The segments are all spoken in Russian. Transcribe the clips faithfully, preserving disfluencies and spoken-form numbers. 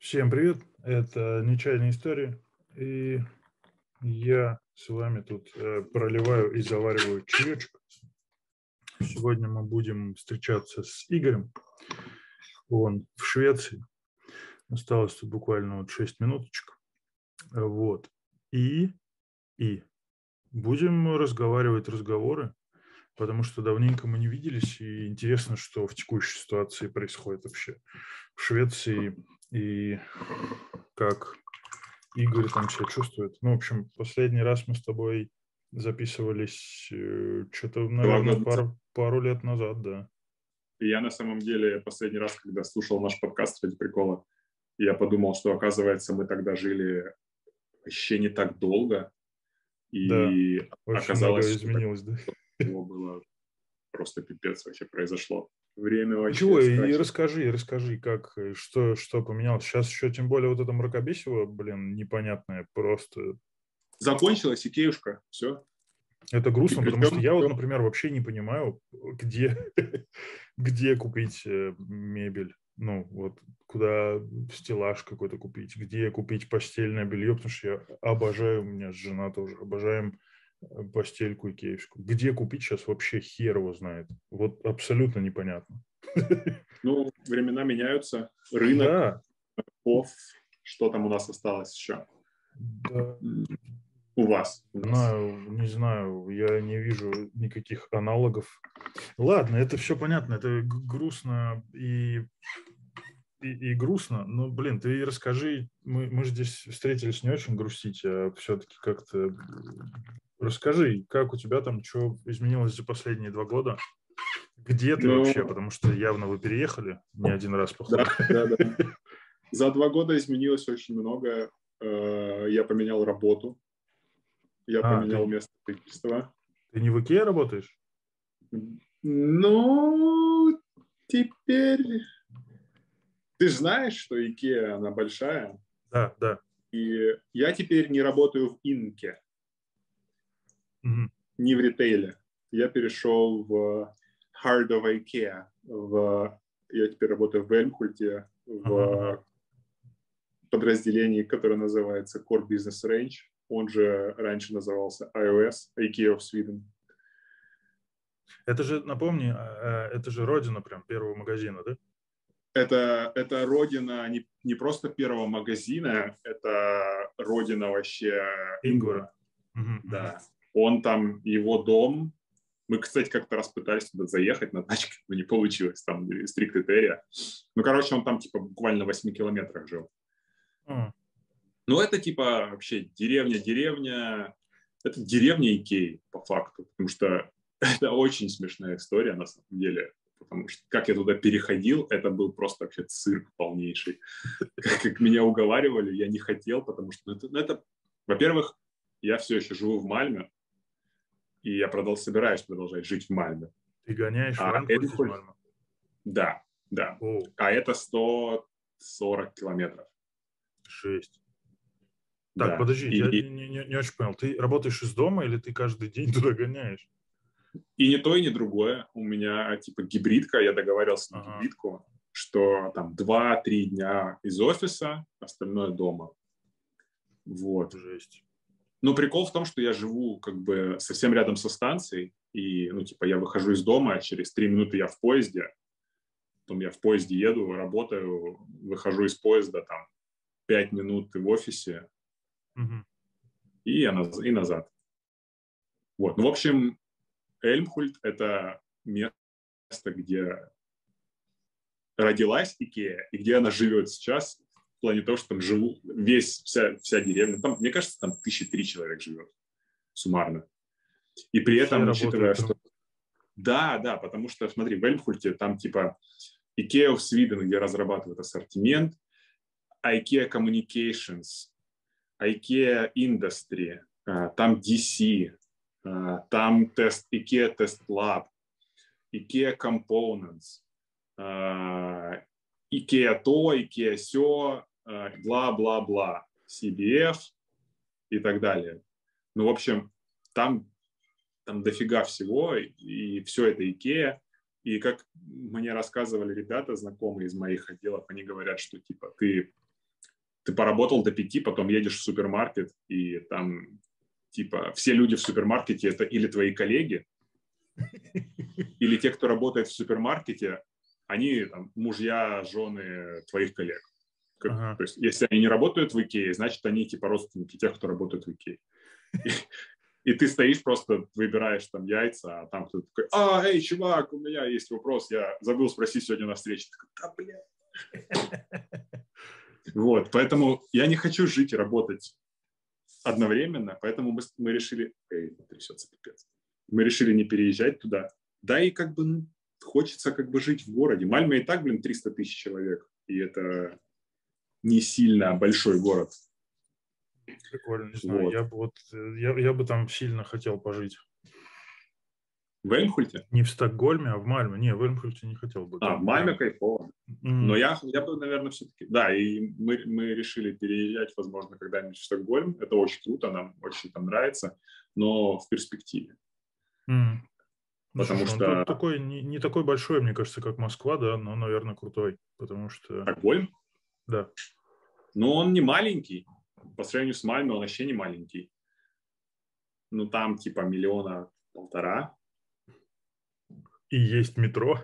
Всем привет, это «Нечаянные истории», и я с вами тут э, проливаю и завариваю чаечек. Сегодня мы будем встречаться с Игорем, он в Швеции, осталось тут буквально вот шесть минуточек, вот, и, и будем разговаривать разговоры, потому что давненько мы не виделись, и интересно, что в текущей ситуации происходит вообще в Швеции, и как Игорь там себя чувствует. Ну, в общем, последний раз мы с тобой записывались э, что-то, Два наверное, года назад. пару, пару лет назад, да. И я на самом деле последний раз, когда слушал наш подкаст ради прикола, я подумал, что, оказывается, мы тогда жили вообще не так долго. Да, И очень оказалось, многое что так изменилось, да. всего было просто пипец вообще произошло. Время вообще Чего, и скачет. расскажи, и расскажи, как, э, что, что поменялось. Сейчас еще, тем более, вот это мракобесие, блин, непонятное просто. Закончилась икеюшка, все. Это И грустно, потому что причем я вот, например, вообще не понимаю, где, где купить э, мебель. Ну, вот куда стеллаж какой-то купить, где купить постельное белье, потому что я обожаю, у меня жена тоже, обожаем э, постельку икеевскую. Где купить сейчас вообще хер его знает. Вот абсолютно непонятно. ну, времена меняются. Рынок, Да, пов, что там у нас осталось еще? да. У вас. У Не нас. знаю, не знаю, я не вижу никаких аналогов. Ладно, это все понятно, это г- грустно и, и, и грустно, но, блин, ты расскажи, мы, мы же здесь встретились не очень грустить, а все-таки как-то расскажи, как у тебя там, что изменилось за последние два года, где ты Ну, вообще, потому что явно вы переехали не один раз, да, походу. да, да. За два года изменилось очень много. Э, Я поменял работу, я А, поменял ты, место жительства. ты не в Икее работаешь? Ну, теперь ты же знаешь, что Икеа, она большая, Да, да. и я теперь не работаю в Инке, Мгм. не в ритейле. Я перешел в Heart of Ikea. В... Я теперь работаю в Эльмхульте, Ага, ага. в подразделении, которое называется Core Business Range. Он же раньше назывался iOS, Ikea of Sweden. Это же, напомни, а, а, это же родина прям первого магазина, да? Это, это родина не, не просто первого магазина, это родина вообще Ингвара. Ингвара. Мгм, мгм. Да. Он там, его дом. Мы, кстати, как-то раз пытались туда заехать на тачке, но не получилось. Там стрикт эрия. Ну, короче, он там типа буквально в восьми километрах жил. А, Ну, это типа вообще деревня-деревня. Это деревня Икеи, по факту. Потому что это очень смешная история, на самом деле. Потому что как я туда переходил, это был просто вообще цирк полнейший. Как, как меня уговаривали, я не хотел, потому что, ну, это, ну, это, во-первых, я все еще живу в Мальме, и я продал, собираюсь продолжать жить в Мальме. Ты гоняешь в А Эльмхульт из Эльмхольд, Мальмö? да, да. О, А это сто сорок километров. жесть. Так, Да. подожди, я И, не, не- не очень понял. Ты работаешь из дома или ты каждый день туда гоняешь? и не то, и не другое. У меня типа гибридка, я договаривался на Ага, гибридку, что там два-три дня из офиса, остальное дома. Вот. жесть. Но прикол в том, что я живу как бы совсем рядом со станцией, и, ну, типа, я выхожу из дома, через три минуты я в поезде, потом я в поезде еду, работаю, выхожу из поезда, там, пять минут в офисе, Мгм. и, я наз- и назад. Вот. Ну, в общем, Эльмхульт – это место, где родилась Икея, и где она живет сейчас, в плане того, что там живу весь, вся, вся деревня. Там, мне кажется, там тысячи три человек живет суммарно. И И при все этом, учитывая, работают что... там. Да, да, потому что, смотри, в Эльмхульте там типа Ikea of Sweden, где разрабатывают ассортимент, IKEA Communications, IKEA Industry, там ди си, там тест, IKEA Test Lab, IKEA Components, IKEA то, IKEA сё, бла-бла-бла, си би эф и так далее. Ну, в общем, там, там дофига всего, и все это IKEA. И как мне рассказывали ребята, знакомые из моих отделов, они говорят, что типа ты ты поработал до пяти, потом едешь в супермаркет, и там, типа, все люди в супермаркете – это или твои коллеги, или те, кто работает в супермаркете, они там, мужья, жены твоих коллег. Как, ага. То есть, если они не работают в Икее, значит, они типа родственники тех, кто работает в Икее. И, и ты стоишь просто, выбираешь там яйца, а там кто-то такой: а, эй, чувак, у меня есть вопрос, я забыл спросить сегодня на встрече. Такой: да, бля. Вот, поэтому я не хочу жить и работать одновременно, поэтому мы, мы решили, эй, трясется пипец. Мы решили не переезжать туда. Да и как бы ну, хочется как бы жить в городе. Мальме и так, блин, триста тысяч человек, и это не сильно большой город. Прикольно, не знаю. Вот. Я, бы вот, я, я бы там сильно хотел пожить. В Эльмхульте? Не в Стокгольме, а в Мальме. Не, в Эльмхульте не хотел бы. А, в Мальме прям... кайфово. Mm. Но я, я бы, наверное, все-таки... Да, и мы, мы решили переезжать, возможно, когда-нибудь в Стокгольм. Это очень круто, нам очень там нравится, но в перспективе. Mm. Потому ну, что... Он такой, не, не такой большой, мне кажется, как Москва, да, но, наверное, крутой. Потому что... Стокгольм? Да. Но он не маленький. По сравнению с Мальме он вообще не маленький. Ну, там типа миллиона полтора. И есть метро.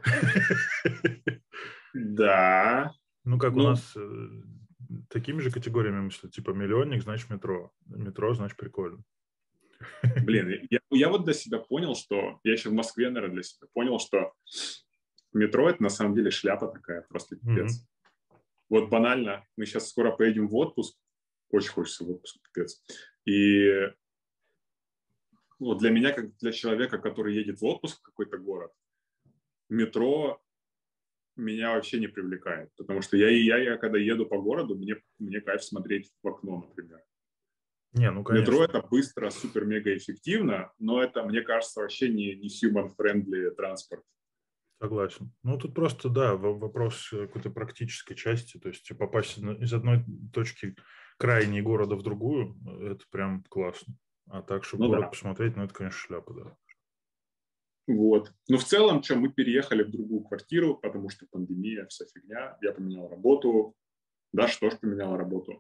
Да. Ну, как ну, у нас э, такими же категориями мыслят. Типа миллионник, значит метро. Метро, значит прикольно. Блин, я, я вот для себя понял, что... Я еще в Москве, наверное, для себя понял, что метро — это на самом деле шляпа такая, просто пипец. Mm-hmm. Вот банально, мы сейчас скоро поедем в отпуск. Очень хочется в отпуск, пипец. И вот для меня, как для человека, который едет в отпуск в какой-то город, метро меня вообще не привлекает. Потому что я, я, я когда еду по городу, мне, мне кайф смотреть в окно, например. Не, ну, конечно. Метро — это быстро, супер-мега эффективно, но это, мне кажется, вообще не, не human-friendly транспорт. Согласен. Ну, тут просто, да, вопрос какой-то практической части. То есть попасть из одной точки крайней города в другую, это прям классно. А так, чтобы ну, город да. посмотреть, ну, это, конечно, шляпа, да. Вот. Но в целом, что, мы переехали в другую квартиру, потому что пандемия, вся фигня. Я поменял работу. Даша тоже поменяла работу.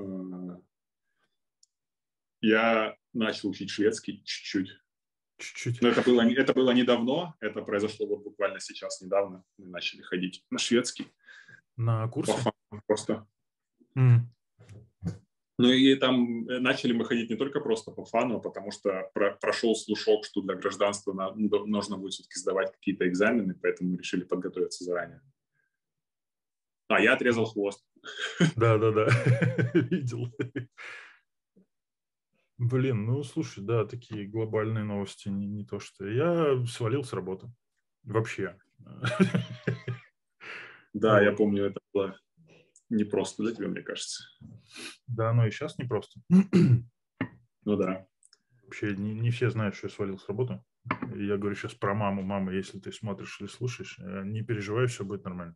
Я начал учить шведский чуть-чуть. Чуть-чуть. Но это было, это было недавно. Это произошло вот буквально сейчас, недавно. Мы начали ходить на шведский. На курсы? По фану просто. Mm. Ну и там начали мы ходить не только просто по фану, потому что про, прошел слушок, что для гражданства на, нужно будет все-таки сдавать какие-то экзамены, поэтому мы решили подготовиться заранее. А я отрезал хвост. Да-да-да, видел. Блин, ну слушай, да, такие глобальные новости, не, не то что... Я свалил с работы. Вообще. Да, я помню, это было непросто для тебя, мне кажется. Да, но и сейчас непросто. Ну да. Вообще не, не все знают, что я свалил с работы. Я говорю сейчас про маму. Мама, если ты смотришь или слушаешь, не переживай, все будет нормально.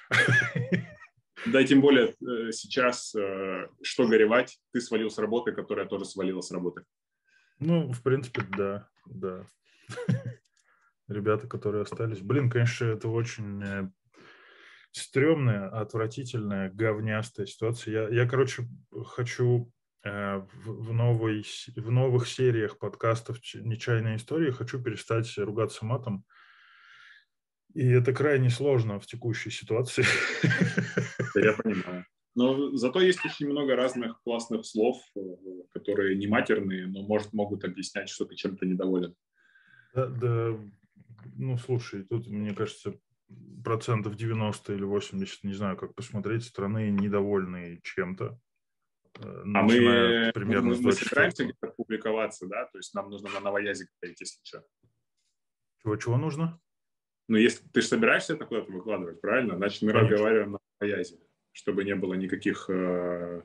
Да, тем более сейчас, что горевать, ты свалил с работы, которая тоже свалила с работы. Ну, в принципе, да, да. Ребята, которые остались. Блин, конечно, это очень стрёмная, отвратительная, говнястая ситуация. Я, я короче, хочу э, в, в, новой, в новых сериях подкастов «Нечаянные истории» хочу перестать ругаться матом. И это крайне сложно в текущей ситуации. Я понимаю. Но зато есть очень много разных классных слов, которые не матерные, но может, могут объяснять, что ты чем-то недоволен. Да, да, ну, слушай, тут, мне кажется, процентов девяносто или восемьдесят, не знаю, как посмотреть, страны недовольные чем-то. А мы, примерно мы, мы собираемся где-то публиковаться, да? То есть нам нужно на новоязик говорить, если что. Чего-чего нужно? Ну, если ты же собираешься это куда-то выкладывать, правильно? Значит, мы Конечно. разговариваем на новоязе, чтобы не было никаких... Э...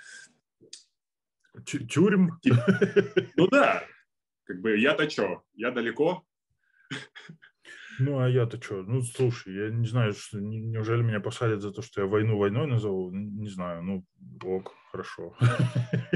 Тюрем? Ну да. Как бы я-то что? Я далеко? Ну, а я-то что? Ну, слушай, я не знаю, что, неужели меня посадят за то, что я войну войной назову? Не знаю, ну, ок, хорошо.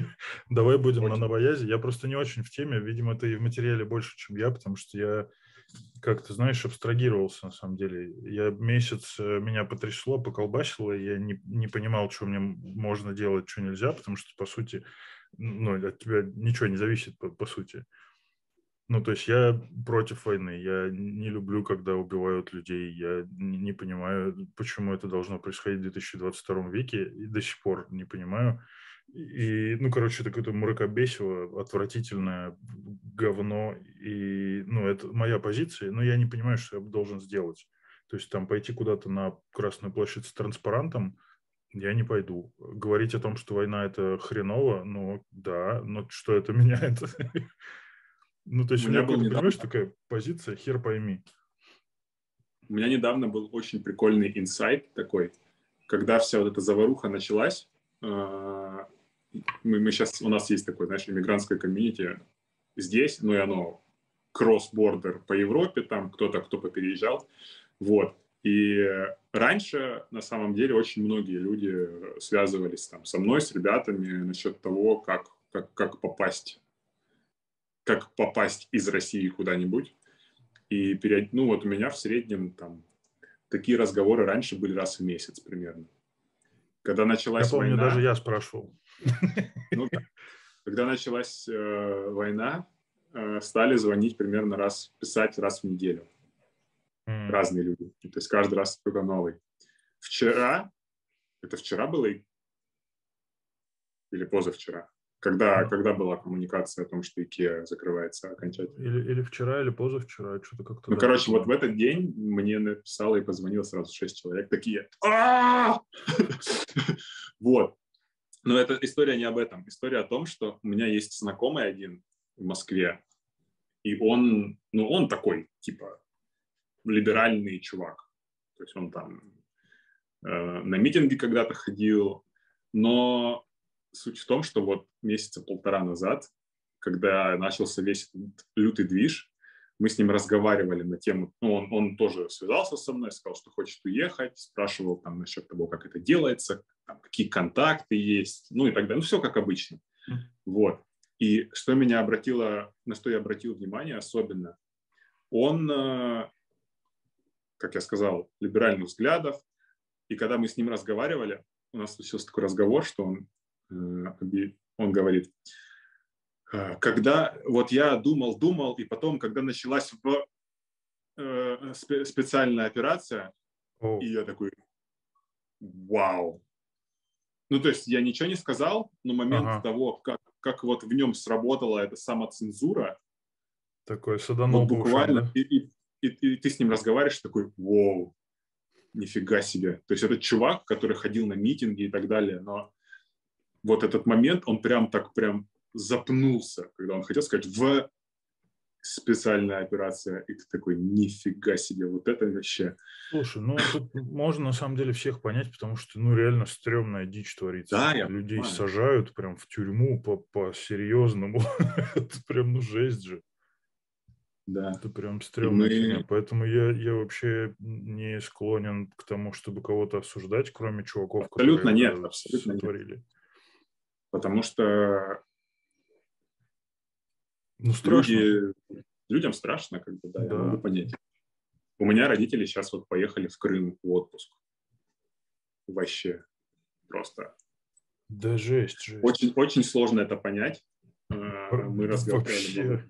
Давай будем на новоязе. Я просто не очень в теме, видимо, ты и в материале больше, чем я, потому что я как ты знаешь, абстрагировался на самом деле. Я месяц, меня потрясло, поколбасило, и я не, не понимал, что мне можно делать, что нельзя, потому что, по сути, ну, от тебя ничего не зависит, по, по сути. Ну, то есть я против войны, я не люблю, когда убивают людей, я не понимаю, почему это должно происходить в две тысячи двадцать втором веке, и до сих пор не понимаю. И, ну, короче, это какое-то мракобесиво, отвратительное говно, и, ну, это моя позиция, но я не понимаю, что я должен сделать. То есть там пойти куда-то на Красную площадь с транспарантом, я не пойду. Говорить о том, что война – это хреново, ну, да, но что это меняет? Ну, то есть У у меня, меня был недавно, понимаешь, такая позиция, хер пойми. у меня недавно был очень прикольный инсайт такой, когда вся вот эта заваруха началась. Мы, мы сейчас, у нас есть такое, знаешь, иммигрантское комьюнити здесь, ну и оно кросс-бордер по Европе, там кто-то, кто попереезжал. Вот. И раньше, на самом деле, очень многие люди связывались там со мной, с ребятами насчет того, как, как, как попасть как попасть из России куда-нибудь. И перед, ну вот у меня в среднем там такие разговоры раньше были раз в месяц примерно. Когда началась Я помню, война, даже я спрашивал. ну да, когда началась э, война, э, стали звонить примерно раз, писать раз в неделю. Mm. Разные люди. То есть каждый раз кто-то новый. Вчера, это вчера было или позавчера? Когда, ну, когда была коммуникация о том, что Икеа закрывается окончательно? Или, или вчера, или позавчера, что-то как-то... Ну, да, короче, вот в этот день мне написало и позвонило сразу шесть человек, такие... Вот. Но эта история не об этом. История о том, что у меня есть знакомый один в Москве, и он, ну, он такой, типа, либеральный чувак. То есть он там э, на митинги когда-то ходил, но... Суть в том, что вот месяца полтора назад, когда начался весь лютый движ, мы с ним разговаривали на тему, ну, он, он тоже связался со мной, сказал, что хочет уехать, спрашивал там насчет того, как это делается, там, какие контакты есть, ну и так далее, ну все как обычно. Mm. Вот. И что меня обратило, на что я обратил внимание особенно, он, как я сказал, либеральных взглядов, и когда мы с ним разговаривали, у нас случился такой разговор, что он Он говорит, когда вот я думал, думал, и потом, когда началась в, э, специальная операция, oh. и я такой, вау. Ну, то есть я ничего не сказал, но момент uh-huh. того, как, как вот в нем сработала эта самоцензура, такой саданул вот буквально, ушам, да? и, и, и, и ты с ним разговариваешь, такой, вау, нифига себе. То есть это чувак, который ходил на митинги и так далее, но вот этот момент, он прям так прям запнулся, когда он хотел сказать «в специальная операция», и ты такой «нифига себе, вот это вообще». Слушай, ну тут можно на самом деле всех понять, потому что ну реально стрёмная дичь творится. Да, я Людей понимаю. Сажают прям в тюрьму по- по-серьезному. Это прям ну жесть же. Да. Это прям стрёмная мы... фигня. Поэтому я, я вообще не склонен к тому, чтобы кого-то осуждать, кроме чуваков, абсолютно которые нет, это абсолютно сотворили. Нет. Потому что ну, страшно. Люди... людям страшно, как бы, да, да, я могу понять. У меня родители сейчас вот поехали в Крым в отпуск. Вообще просто. Да жесть, жесть. Очень, очень сложно это понять. Мы разговаривали много.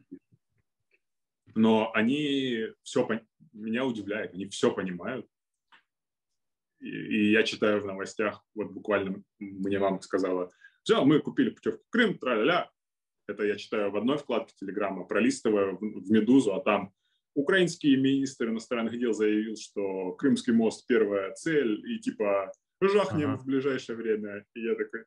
Но они все, меня удивляет, они все понимают. И, и я читаю в новостях, вот буквально мне мама сказала, все, мы купили путевку в Крым, тра-ля-ля. Это я читаю в одной вкладке Телеграма, пролистываю в, в «Медузу», а там украинский министр иностранных дел заявил, что Крымский мост – первая цель, и типа жахнем ага. в ближайшее время. И я такой,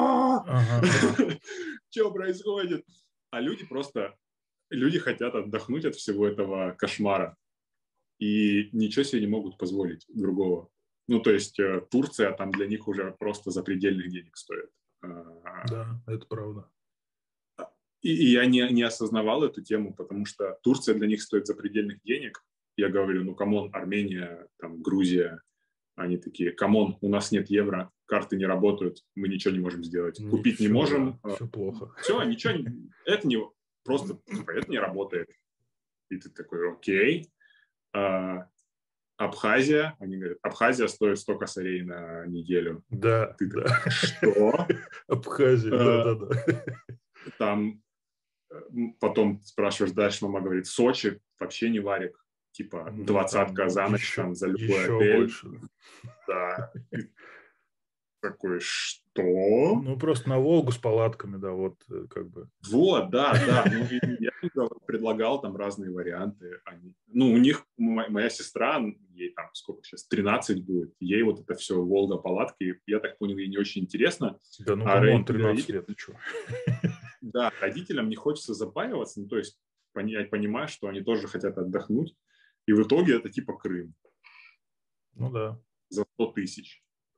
что происходит? А люди просто... Люди хотят отдохнуть от всего этого кошмара и ничего себе не могут позволить другого. Ну, то есть Турция там для них уже просто запредельных денег стоит. Да, это правда. И, и я не, не осознавал эту тему, потому что Турция для них стоит запредельных денег. Я говорю, ну, камон, Армения, там, Грузия, они такие, камон, у нас нет евро, карты не работают, мы ничего не можем сделать. Не, Купить все, не можем. Да, все плохо. Все, ничего, это не... Просто это не работает. И ты такой, окей. А, Абхазия, они говорят, Абхазия стоит сто косарей на неделю. Да, Ты да. такой, что? Абхазия, да, да, да. Там потом спрашиваешь дальше, мама говорит, Сочи вообще не варик. Типа двадцатка за ночь еще, там за любой еще отель. больше. Да. И такой, что? Ну, просто на Волгу с палатками, да, вот как бы. Вот, да, да. Ну, и я предлагал там разные варианты. Они, ну, у них, моя сестра, ей там сколько сейчас, тринадцать будет, ей вот это все Волга-палатки, я так понял, ей не очень интересно. Да ну, а камон, тринадцать родители, лет, ты что? Да, родителям не хочется запариваться, ну, то есть я понимаю, что они тоже хотят отдохнуть, и в итоге это типа Крым. Ну да. За сто тысяч.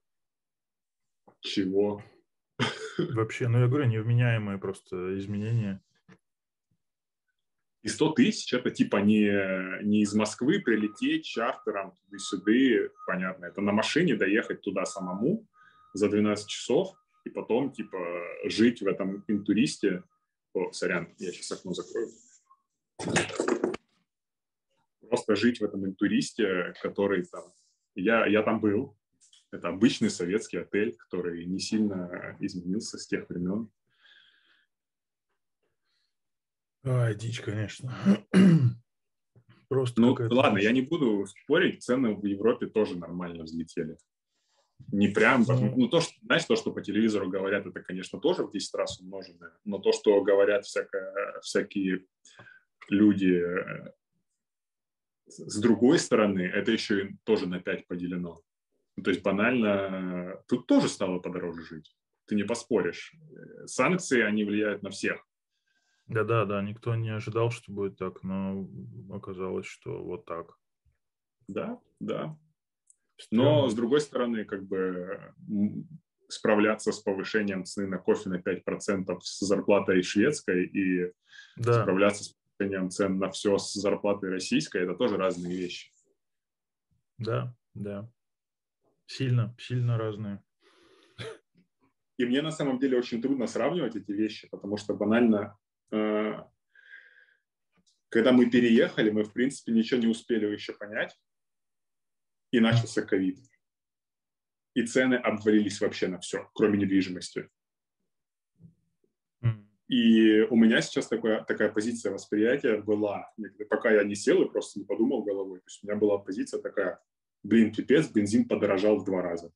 Чего? Вообще, ну я говорю, невменяемые просто изменения. И сто тысяч это типа не, не из Москвы прилететь чартером туда-сюда, понятно. Это на машине доехать туда самому за двенадцать часов и потом типа жить в этом интуристе. О, сорян, я сейчас окно закрою. Просто жить в этом интуристе, который там... Я, я там был. Это обычный советский отель, который не сильно изменился с тех времен. Ай, дичь, конечно. Просто ну, какая-то ладно, дичь. я не буду спорить, цены в Европе тоже нормально взлетели. Не прям, ну, ну то, что, знаешь, то, что по телевизору говорят, это, конечно, тоже в десять раз умноженное, но то, что говорят всякое, всякие люди с другой стороны, это еще и тоже на пять поделено. То есть банально, тут тоже стало подороже жить. Ты не поспоришь. Санкции, они влияют на всех. Да-да-да, никто не ожидал, что будет так, но оказалось, что вот так. Да, да. Стрёмно. Но, с другой стороны, как бы справляться с повышением цены на кофе на пять процентов с зарплатой шведской и да. справляться с повышением цен на все с зарплатой российской, это тоже разные вещи. Да, да. Сильно, сильно разные. И мне на самом деле очень трудно сравнивать эти вещи, потому что банально, э, когда мы переехали, мы, в принципе, ничего не успели еще понять, и начался ковид. И цены обвалились вообще на все, кроме недвижимости. И у меня сейчас такая, такая позиция восприятия была, пока я не сел и просто не подумал головой. То есть у меня была позиция такая, блин, пипец, бензин подорожал в два раза.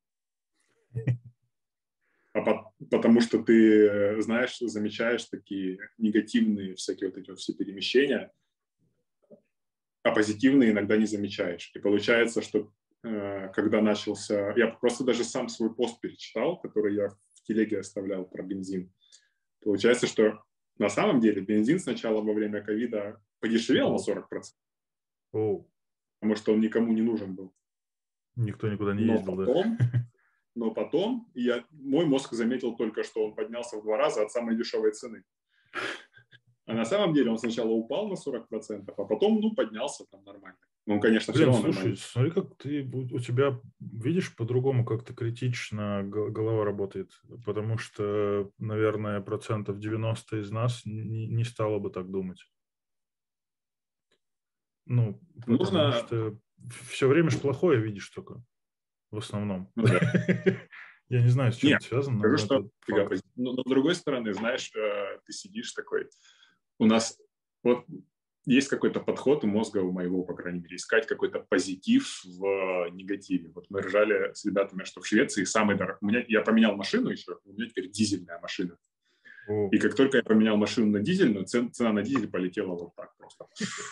А по, потому что ты, знаешь, замечаешь такие негативные всякие вот эти вот все перемещения, а позитивные иногда не замечаешь. И получается, что э, когда начался... Я просто даже сам свой пост перечитал, который я в телеге оставлял про бензин. Получается, что на самом деле бензин сначала во время ковида подешевел oh. на сорок процентов, oh. потому что он никому не нужен был. Никто никуда не но ездил, потом, да? Но потом я, мой мозг заметил только, что он поднялся в два раза от самой дешевой цены. А на самом деле он сначала упал на сорок процентов, а потом, ну, поднялся там нормально. Ну, конечно, Блин, все равно слушай, нормально. смотри, как ты, у тебя, видишь, по-другому как-то критично голова работает, потому что, наверное, процентов девяносто из нас не, не стало бы так думать. Ну, потому Нужно... что все время же плохое видишь только, в основном. Ну, да. Я не знаю, с чем Нет, это связано, скажу, но что это факт. Но, но с другой стороны, знаешь, ты сидишь такой, у нас вот есть какой-то подход у мозга, у моего, по крайней мере, искать какой-то позитив в негативе. Вот мы ржали с ребятами, что в Швеции самый дорогой... У меня, я поменял машину еще, у меня теперь дизельная машина. О. И как только я поменял машину на дизельную, цена, цена на дизель полетела вот так просто.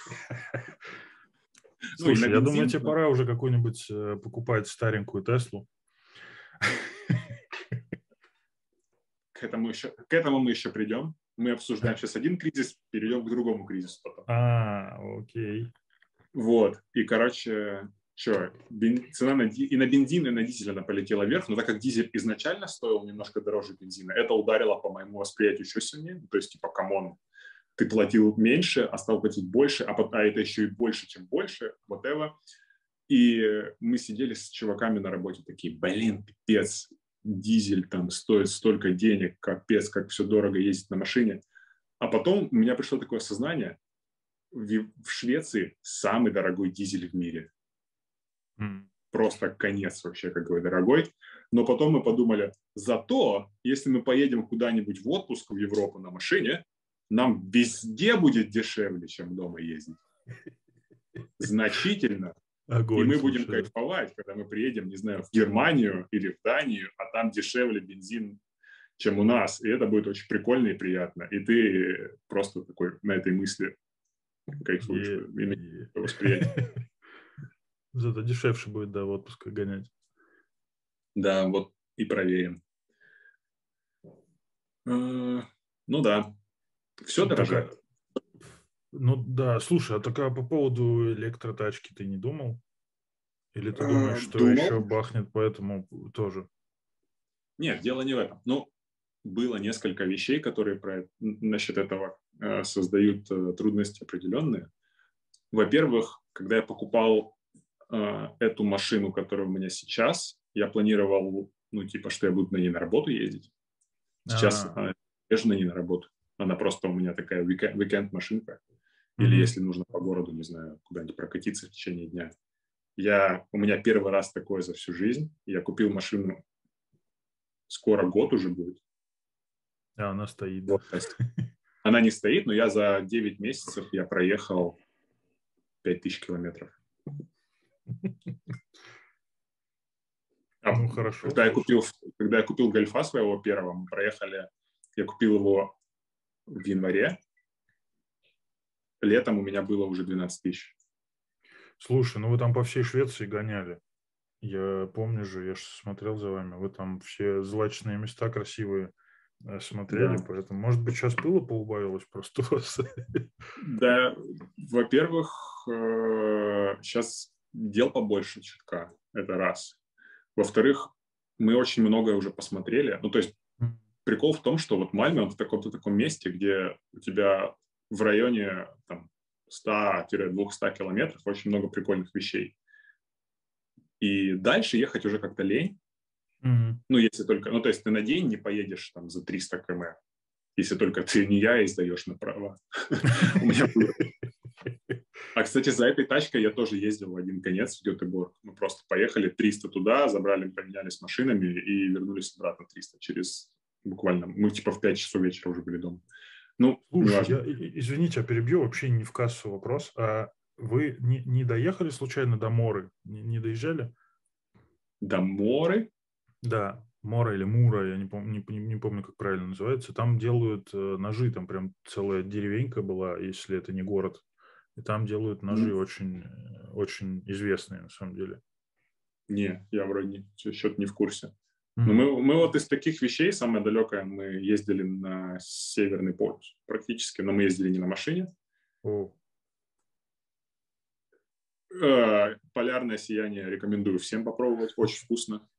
Слушай, я думаю, тебе пора уже какую-нибудь покупать старенькую Теслу. К этому, еще, к этому мы еще придем. Мы обсуждаем сейчас один кризис, перейдем к другому кризису потом. А, окей. Вот. И, короче, что, бен, цена на, и на бензин, и на дизель она полетела вверх, но так как дизель изначально стоил немножко дороже бензина, это ударило по моему восприятию еще сильнее. То есть, типа, камон, ты платил меньше, а стал платить больше, а, а это еще и больше, чем больше, whatever. И мы сидели с чуваками на работе такие, блин, пипец, дизель там стоит столько денег, капец, как все дорого ездить на машине. А потом у меня пришло такое сознание, в, в Швеции самый дорогой дизель в мире. Mm. Просто конец вообще какой дорогой. Но потом мы подумали, зато, если мы поедем куда-нибудь в отпуск в Европу на машине, нам везде будет дешевле, чем дома ездить. Значительно. Огонь, и мы слушай. Будем кайфовать, когда мы приедем, не знаю, в Германию или в Данию, а там дешевле бензин, чем у нас. И это будет очень прикольно и приятно. И ты просто такой на этой мысли кайфуешь. Yeah, yeah. Восприятие. Зато дешевше будет, да, в отпуск гонять. Да, вот и проверим. Ну да, все ну, дорожает. Такая... Ну да, слушай, а такая по поводу электротачки ты не думал? Или ты думаешь, что Думал. еще бахнет, поэтому тоже? Нет, дело не в этом. Ну, было несколько вещей, которые про, насчет этого э, создают э, трудности определенные. Во-первых, когда я покупал э, эту машину, которая у меня сейчас, я планировал, ну, типа, что я буду на ней на работу ездить. Сейчас э, я же на ней на работу. Она просто у меня такая уикенд-машинка. Mm-hmm. Или если нужно по городу, не знаю, куда-нибудь прокатиться в течение дня. Я, у меня первый раз такое за всю жизнь. Я купил машину, скоро год уже будет. А она стоит. Вот, она не стоит, но я за девять месяцев я проехал пять тысяч километров. А ну, хорошо. Когда я, купил, когда я купил Гольфа своего первого, мы проехали, я купил его в январе. Летом у меня было уже двенадцать тысяч. Слушай, ну вы там по всей Швеции гоняли. Я помню же, я же смотрел за вами. Вы там все злачные места красивые смотрели, да. Поэтому, может быть, сейчас пыло поубавилось просто у вас? Да, во-первых, сейчас дел побольше чутка, это раз. Во-вторых, мы очень многое уже посмотрели. Ну, то есть прикол в том, что вот Мальме, он в таком-то таком месте, где у тебя в районе там, сто-двести километров очень много прикольных вещей. И дальше ехать уже как-то лень. Mm-hmm. Ну, если только... Ну, то есть ты на день не поедешь там за триста километров, если только ты не я и сдаешь на права. У меня было... А, кстати, за этой тачкой я тоже ездил в один конец в Гетеборг. Мы просто поехали триста туда, забрали, поменялись машинами и вернулись обратно триста через буквально... Мы типа в пять часов вечера уже были дома. Ну, слушай, я, извините, я перебью, вообще не в кассу вопрос. А вы не, не доехали случайно до Моры? Не, не доезжали? До Моры? Да, Мора или Мура, я не, пом- не, не, не помню, как правильно называется. Там делают э, ножи, там прям целая деревенька была, если это не город. И там делают ножи mm. очень, очень известные, на самом деле. Не, я вроде не, что-то не в курсе. Но мы, мы вот из таких вещей, самое далекое, мы ездили на Северный полюс практически, но мы ездили не на машине. Oh. Э, полярное сияние рекомендую всем попробовать, очень вкусно.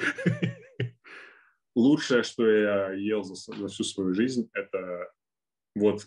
Лучшее, что я ел за, за всю свою жизнь, это вот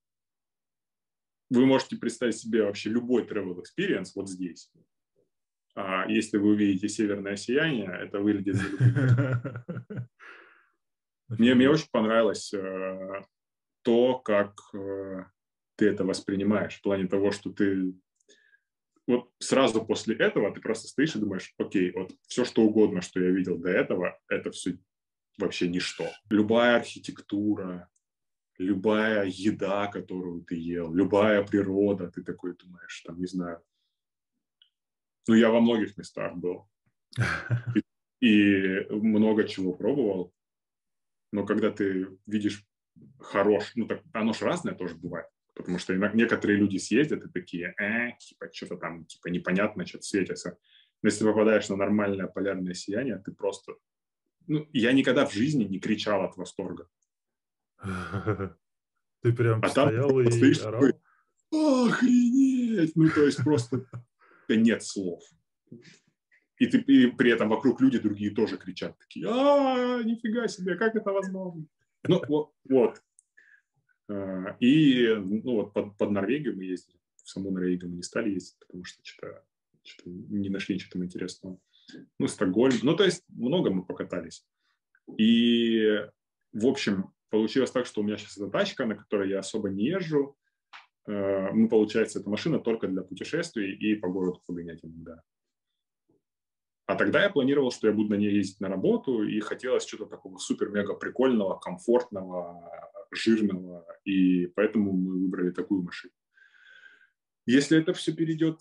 вы можете представить себе вообще любой travel experience вот здесь. А если вы увидите северное сияние, это выглядит за любым. Мне, мне очень понравилось э, то, как э, ты это воспринимаешь, в плане того, что ты вот сразу после этого ты просто стоишь и думаешь, окей, вот все что угодно, что я видел до этого, это все вообще ничто. Любая архитектура, любая еда, которую ты ел, любая природа, ты такой думаешь, там, не знаю. Ну, я во многих местах был. И, и много чего пробовал. Но когда ты видишь хорош, ну, так, оно же разное тоже бывает. Потому что некоторые люди съездят и такие, э, типа, что-то там, типа, непонятно, что-то светится. Но если попадаешь на нормальное полярное сияние, ты просто... Ну, я никогда в жизни не кричал от восторга. Ты прям а стоял там и орал? Охренеть! Ну, то есть просто нет слов. И, ты, и при этом вокруг люди другие тоже кричат. Такие, а, нифига себе, как это возможно? Ну, вот. вот. И ну, вот под, под Норвегию мы ездили. В саму Норвегию мы не стали ездить, потому что что-то, что-то не нашли ничего интересного. Ну, Стокгольм. Ну, то есть много мы покатались. И, в общем, получилось так, что у меня сейчас эта тачка, на которой я особо не езжу. мы, получается, эта машина только для путешествий и по городу погонять иногда. А тогда я планировал, что я буду на ней ездить на работу, и хотелось что-то такого супер-мега прикольного, комфортного, жирного, и поэтому мы выбрали такую машину. Если это все перейдет...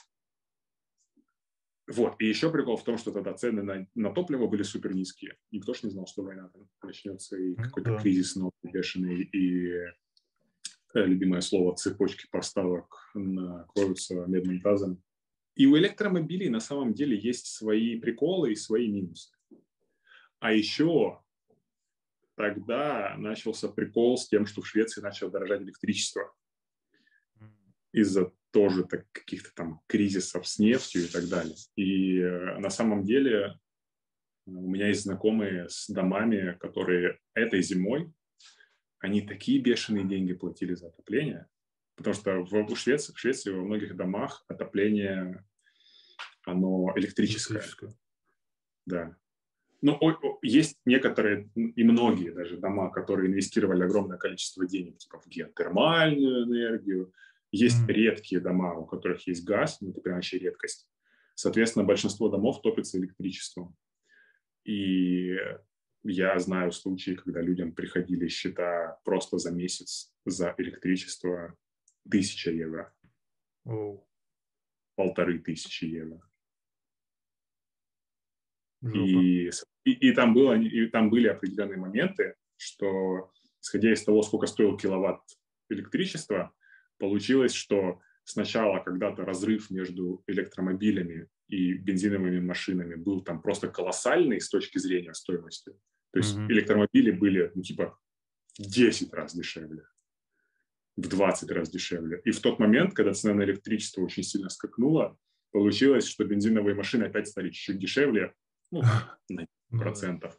Вот, и еще прикол в том, что тогда цены на, на топливо были супер низкие. Никто ж не знал, что война там начнется, и какой-то Да. кризис новый, бешеный, и э, любимое слово цепочки поставок накроются медным тазом. И у электромобилей на самом деле есть свои приколы и свои минусы. А еще тогда начался прикол с тем, что в Швеции начало дорожать электричество. Из-за тоже так, каких-то там кризисов с нефтью и так далее. И э, на самом деле у меня есть знакомые с домами, которые этой зимой, они такие бешеные деньги платили за отопление, потому что в, в, Швеции, в Швеции во многих домах отопление, оно электрическое. Электрическое. Да. Но о, о, есть некоторые и многие даже дома, которые инвестировали огромное количество денег типа в геотермальную энергию. Есть mm-hmm. редкие дома, у которых есть газ, ну это прям вообще редкость. Соответственно, большинство домов топится электричеством. И я знаю случаи, когда людям приходили счета просто за месяц за электричество тысяча евро. Oh. Полторы тысячи евро. И, и, и, там было, и там были определенные моменты, что, исходя из того, сколько стоил киловатт электричества, получилось, что сначала когда-то разрыв между электромобилями и бензиновыми машинами был там просто колоссальный с точки зрения стоимости. То есть mm-hmm. электромобили были, ну, типа, в десять раз дешевле, в двадцать раз дешевле. И в тот момент, когда цена на электричество очень сильно скакнула, получилось, что бензиновые машины опять стали чуть-чуть дешевле, ну, на десять процентов.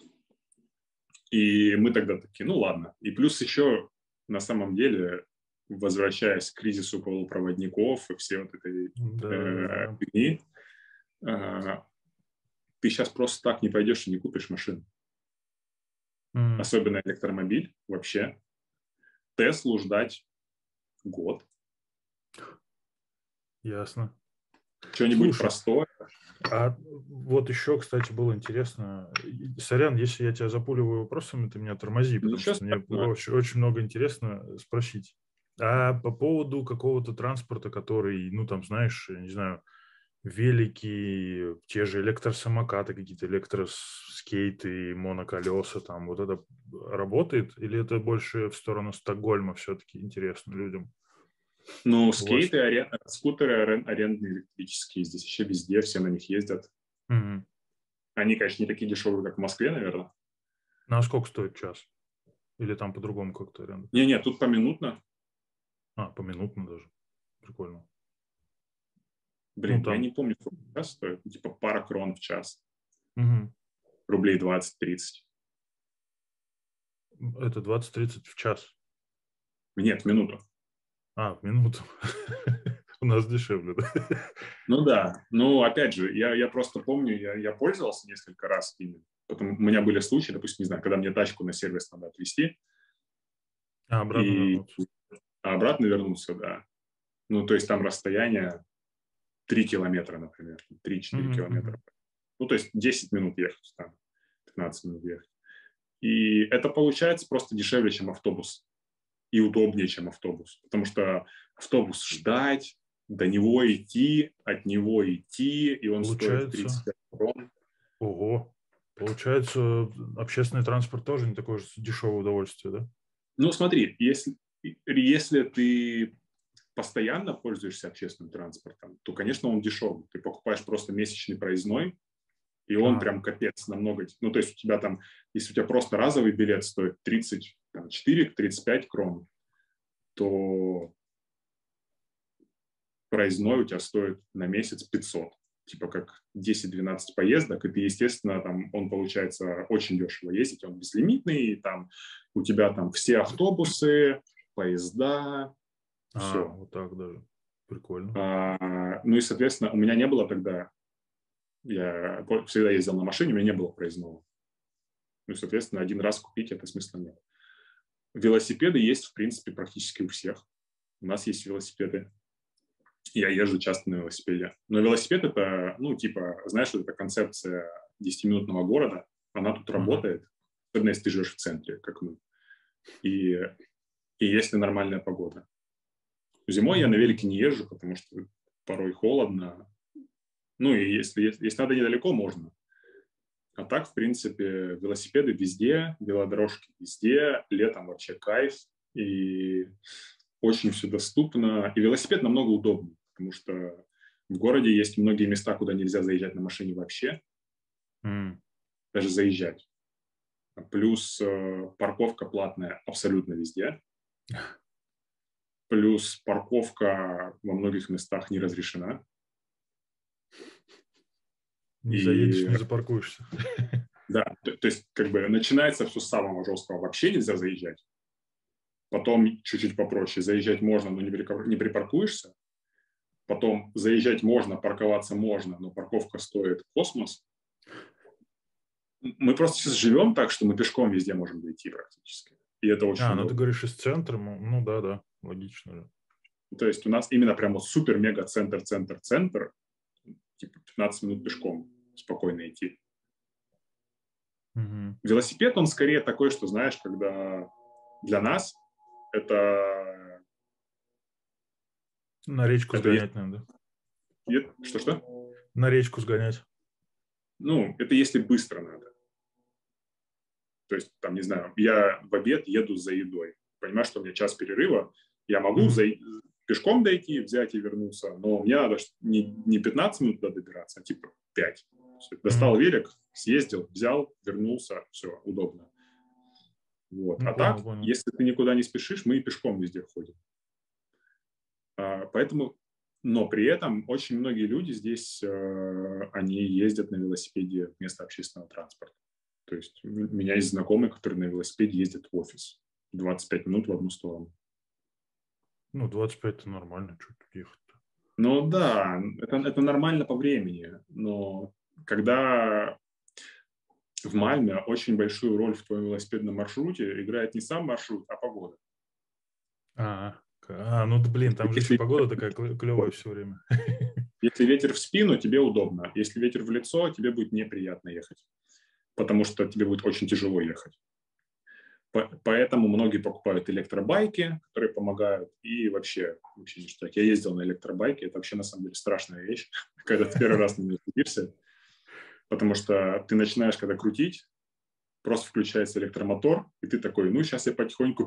И мы тогда такие, ну ладно. И плюс еще, на самом деле, возвращаясь к кризису полупроводников и все вот этой да, фигни, э, э, ты сейчас просто так не пойдешь и не купишь машину. Mm. Особенно электромобиль вообще. Теслу ждать год. Ясно. Что-нибудь Слушай, простое. А вот еще, кстати, было интересно. Сорян, если я тебя запуливаю вопросами, ты меня тормози, потому Ничего что мне очень, очень много интересно спросить. А по поводу какого-то транспорта, который, ну, там, знаешь, я не знаю, велики, те же электросамокаты, какие-то электроскейты, моноколеса, там, вот это работает? Или это больше в сторону Стокгольма все-таки интересно людям? Ну, скейты, арен... скутеры арен... арендные электрические, здесь еще везде, все на них ездят. Mm-hmm. Они, конечно, не такие дешевые, как в Москве, наверное. Ну, а сколько стоит час? Или там по-другому как-то аренда? Не-не, тут поминутно. А, поминутно даже. Прикольно. Блин, ну, там... я не помню, сколько час стоит. Типа пара крон в час. Угу. Рублей двадцать-тридцать. Это двадцать-тридцать в час? Нет, в минуту. А, в минуту. У нас дешевле, да? Ну да. Ну, опять же, я, я просто помню, я, я пользовался несколько раз ими. Потом у меня были случаи, допустим, не знаю, когда мне тачку на сервис надо отвезти. А обратно и... вернуться. А обратно вернуться, да. Ну, то есть там расстояние три километра, например. три-четыре mm-hmm. километра. Ну, то есть десять минут ехать, там, пятнадцать минут ехать. И это получается просто дешевле, чем автобус. И удобнее, чем автобус. Потому что автобус ждать, до него идти, от него идти, и он получается... стоит тридцать пять крон. Ого. Получается, общественный транспорт тоже не такое же дешевое удовольствие, да? Ну, смотри, если, если ты постоянно пользуешься общественным транспортом, то, конечно, он дешевый. Ты покупаешь просто месячный проездной, и он а. прям капец намного. Ну, то есть у тебя там, если у тебя просто разовый билет стоит тридцать четыре - тридцать пять крон, то проездной у тебя стоит на месяц пятьсот. Типа как десять-двенадцать поездок, и ты, естественно, там он получается очень дешево ездить, он безлимитный, и там у тебя там все автобусы, поезда, а, все. Вот так даже. Прикольно. А, ну и, соответственно, у меня не было тогда, я всегда ездил на машине, у меня не было проездного. Ну и, соответственно, один раз купить это смысла нет. Велосипеды есть, в принципе, практически у всех. у нас есть велосипеды. Я езжу часто на велосипеде. Но велосипед это, ну, типа, знаешь, это концепция десятиминутного города. Она тут uh-huh. работает, особенно если ты живешь в центре, как мы. И, и если нормальная погода. Зимой uh-huh. я на велике не езжу, потому что порой холодно. Ну, и если, если, если надо недалеко, можно. А так, в принципе, велосипеды везде, велодорожки везде, летом вообще кайф. И очень все доступно. И велосипед намного удобнее, потому что в городе есть многие места, куда нельзя заезжать на машине вообще. Mm. Даже заезжать. Плюс э, парковка платная абсолютно везде. Плюс парковка во многих местах не разрешена. Не и... заедешь, не запаркуешься. Да, то, то есть как бы начинается все с самого жесткого. Вообще нельзя заезжать. Потом чуть-чуть попроще. Заезжать можно, но не, припар... не припаркуешься. Потом заезжать можно, парковаться можно, но парковка стоит космос. Мы просто сейчас живем так, что мы пешком везде можем дойти практически. И это очень А, удобно. ну ты говоришь из центра, ну да, да, логично. Да. То есть у нас именно прямо супер-мега-центр-центр-центр, типа пятнадцать минут пешком спокойно идти. Угу. Велосипед, он скорее такой, что, знаешь, когда для нас это... На речку это сгонять, есть... надо. Что-что? На речку сгонять. Ну, это если быстро надо. То есть, там, не знаю, я в обед еду за едой. Понимаешь, что у меня час перерыва. Я могу mm-hmm. за... пешком дойти, взять и вернуться, но мне надо не, не пятнадцать минут туда добираться, а типа пять. Достал mm-hmm. велик, съездил, взял, вернулся, все, удобно. Вот. Ну, а понял, так, понял. если ты никуда не спешишь, мы и пешком везде ходим. А, поэтому, но при этом очень многие люди здесь, э, они ездят на велосипеде вместо общественного транспорта. То есть у меня есть знакомые, которые на велосипеде ездят в офис. двадцать пять минут в одну сторону. Ну, двадцать пять это нормально, что тут ехать-то. Ну да, это, это нормально по времени, но когда в Мальме очень большую роль в твоем велосипедном маршруте играет не сам маршрут, а погода. А, а ну да, блин, там же если, еще погода такая клевая все время. Если ветер в спину, тебе удобно. Если ветер в лицо, тебе будет неприятно ехать, потому что тебе будет очень тяжело ехать. Поэтому многие покупают электробайки, которые помогают, и вообще, вообще ништяк. Я ездил на электробайке, это вообще на самом деле страшная вещь, когда ты первый раз на нее садишься, потому что ты начинаешь, когда крутить, просто включается электромотор, и ты такой, ну, сейчас я потихоньку...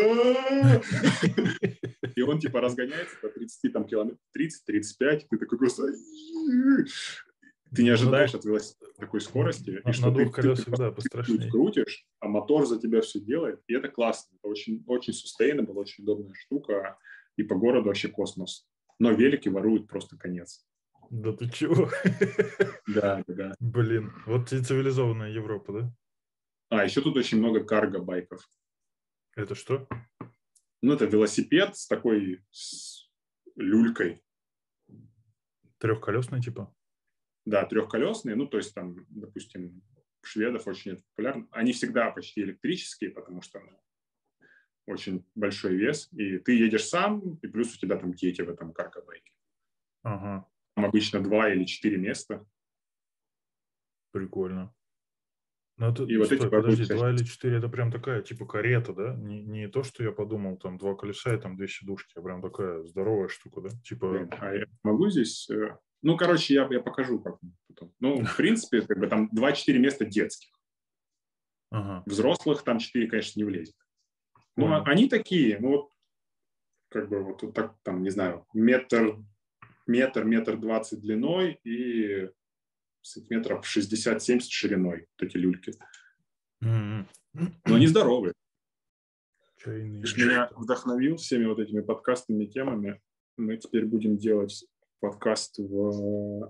И он типа разгоняется до тридцать там, километров, тридцать-тридцать пять, ты такой просто... Ты не ожидаешь от велосипеда такой скорости, на, и что на ты, двух колесах, ты, ты да, пострашнее. крутишь, а мотор за тебя все делает, и это классно. Это очень, очень sustainable, очень удобная штука, и по городу вообще космос. Но велики воруют просто конец. Да ты чего? Да, да. Блин, вот и цивилизованная Европа, да? А, еще тут очень много карго-байков. Это что? Ну, это велосипед с такой с люлькой. Трехколесный типа? Да, трехколесные, ну, то есть там, допустим, шведов очень это популярно. Они всегда почти электрические, потому что ну, очень большой вес, и ты едешь сам, и плюс у тебя там дети в этом карго-байке. Ага. Там обычно два или четыре места. Прикольно. Ну, это, и вот стой, эти подожди, воруют, два или четыре, это прям такая, типа, карета, да? Не, не то, что я подумал, там, два колеса и там две сидушки, а прям такая здоровая штука, да? Типа... А я могу здесь... Ну, короче, я, я покажу как потом. Ну, в принципе, как бы там два-четыре места детских. Ага. Взрослых там четыре, конечно, не влезет. Ну, Понял. они такие, ну, вот, как бы вот, вот так, там, не знаю, метр, метр, метр двадцать длиной и сантиметров шестьдесят-семьдесят шириной, вот эти люльки. Mm-hmm. Но они здоровые. Чайные. Ты ж меня вдохновил всеми вот этими подкастными темами. Мы теперь будем делать подкаст в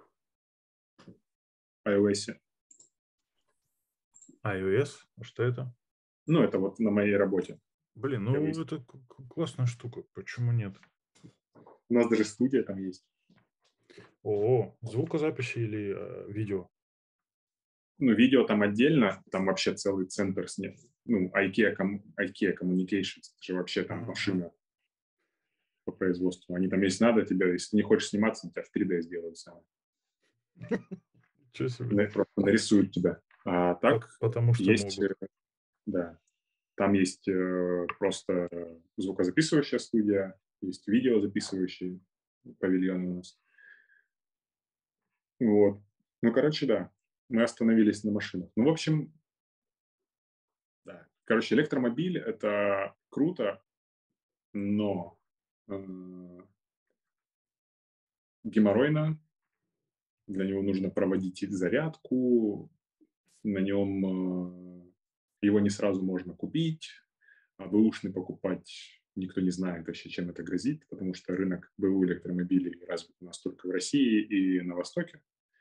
iOS. iOS? А что это? Ну, это вот на моей работе. Блин, ну это классная штука. Почему нет? У нас даже студия там есть. О, звукозаписи или э, видео? Ну, видео там отдельно. Там вообще целый центр снят. Ну, IKEA, IKEA Communications. Это же вообще там машина. по производству. Они там, если надо, тебя, если ты не хочешь сниматься, тебя в три дэ сделают сами. Чё себе? Просто нарисуют тебя. А так Потому что есть, могут. да, там есть э, просто звукозаписывающая студия, есть видеозаписывающий павильон у нас. Вот. Ну, короче, да, мы остановились на машинах. Ну, в общем, да. Короче, электромобиль – это круто, но э, геморройно. Для него нужно проводить зарядку, на нем э, его не сразу можно купить, а бэушный покупать никто не знает вообще, чем это грозит, потому что рынок БУ электромобилей развит у нас только в России и на Востоке.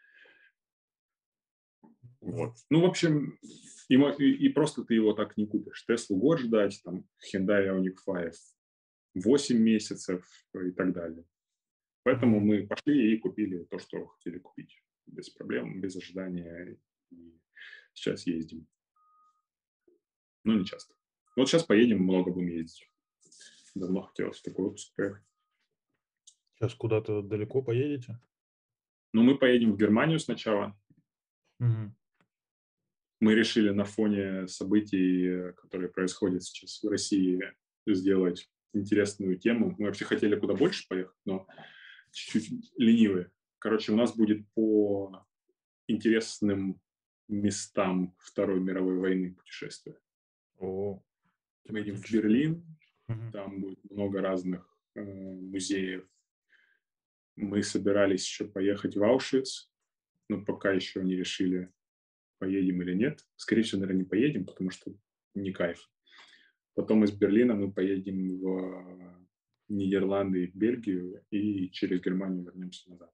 Вот. Ну, в общем, и, и, и просто ты его так не купишь. Теслу год ждать, там, Hyundai Ioniq пять восемь месяцев и так далее. Поэтому Мгм. мы пошли и купили то, что хотели купить. Без проблем, без ожидания. И сейчас ездим. Ну, не часто. Вот сейчас поедем, много будем ездить. Давно хотелось в такой отпуск поехать. Сейчас куда-то далеко поедете? Ну, мы поедем в Германию сначала. Мгм. Мы решили на фоне событий, которые происходят сейчас в России, сделать интересную тему. Мы вообще хотели куда больше поехать, но чуть-чуть ленивые. Короче, у нас будет по интересным местам Второй мировой войны путешествия. О, Мы едем в тематическое. Берлин, Мгм. там будет много разных э, музеев. Мы собирались еще поехать в Аушвиц, но пока еще не решили, поедем или нет. Скорее всего, наверное, не поедем, потому что не кайф. Потом из Берлина мы поедем в Нидерланды и Бельгию, и через Германию вернемся назад.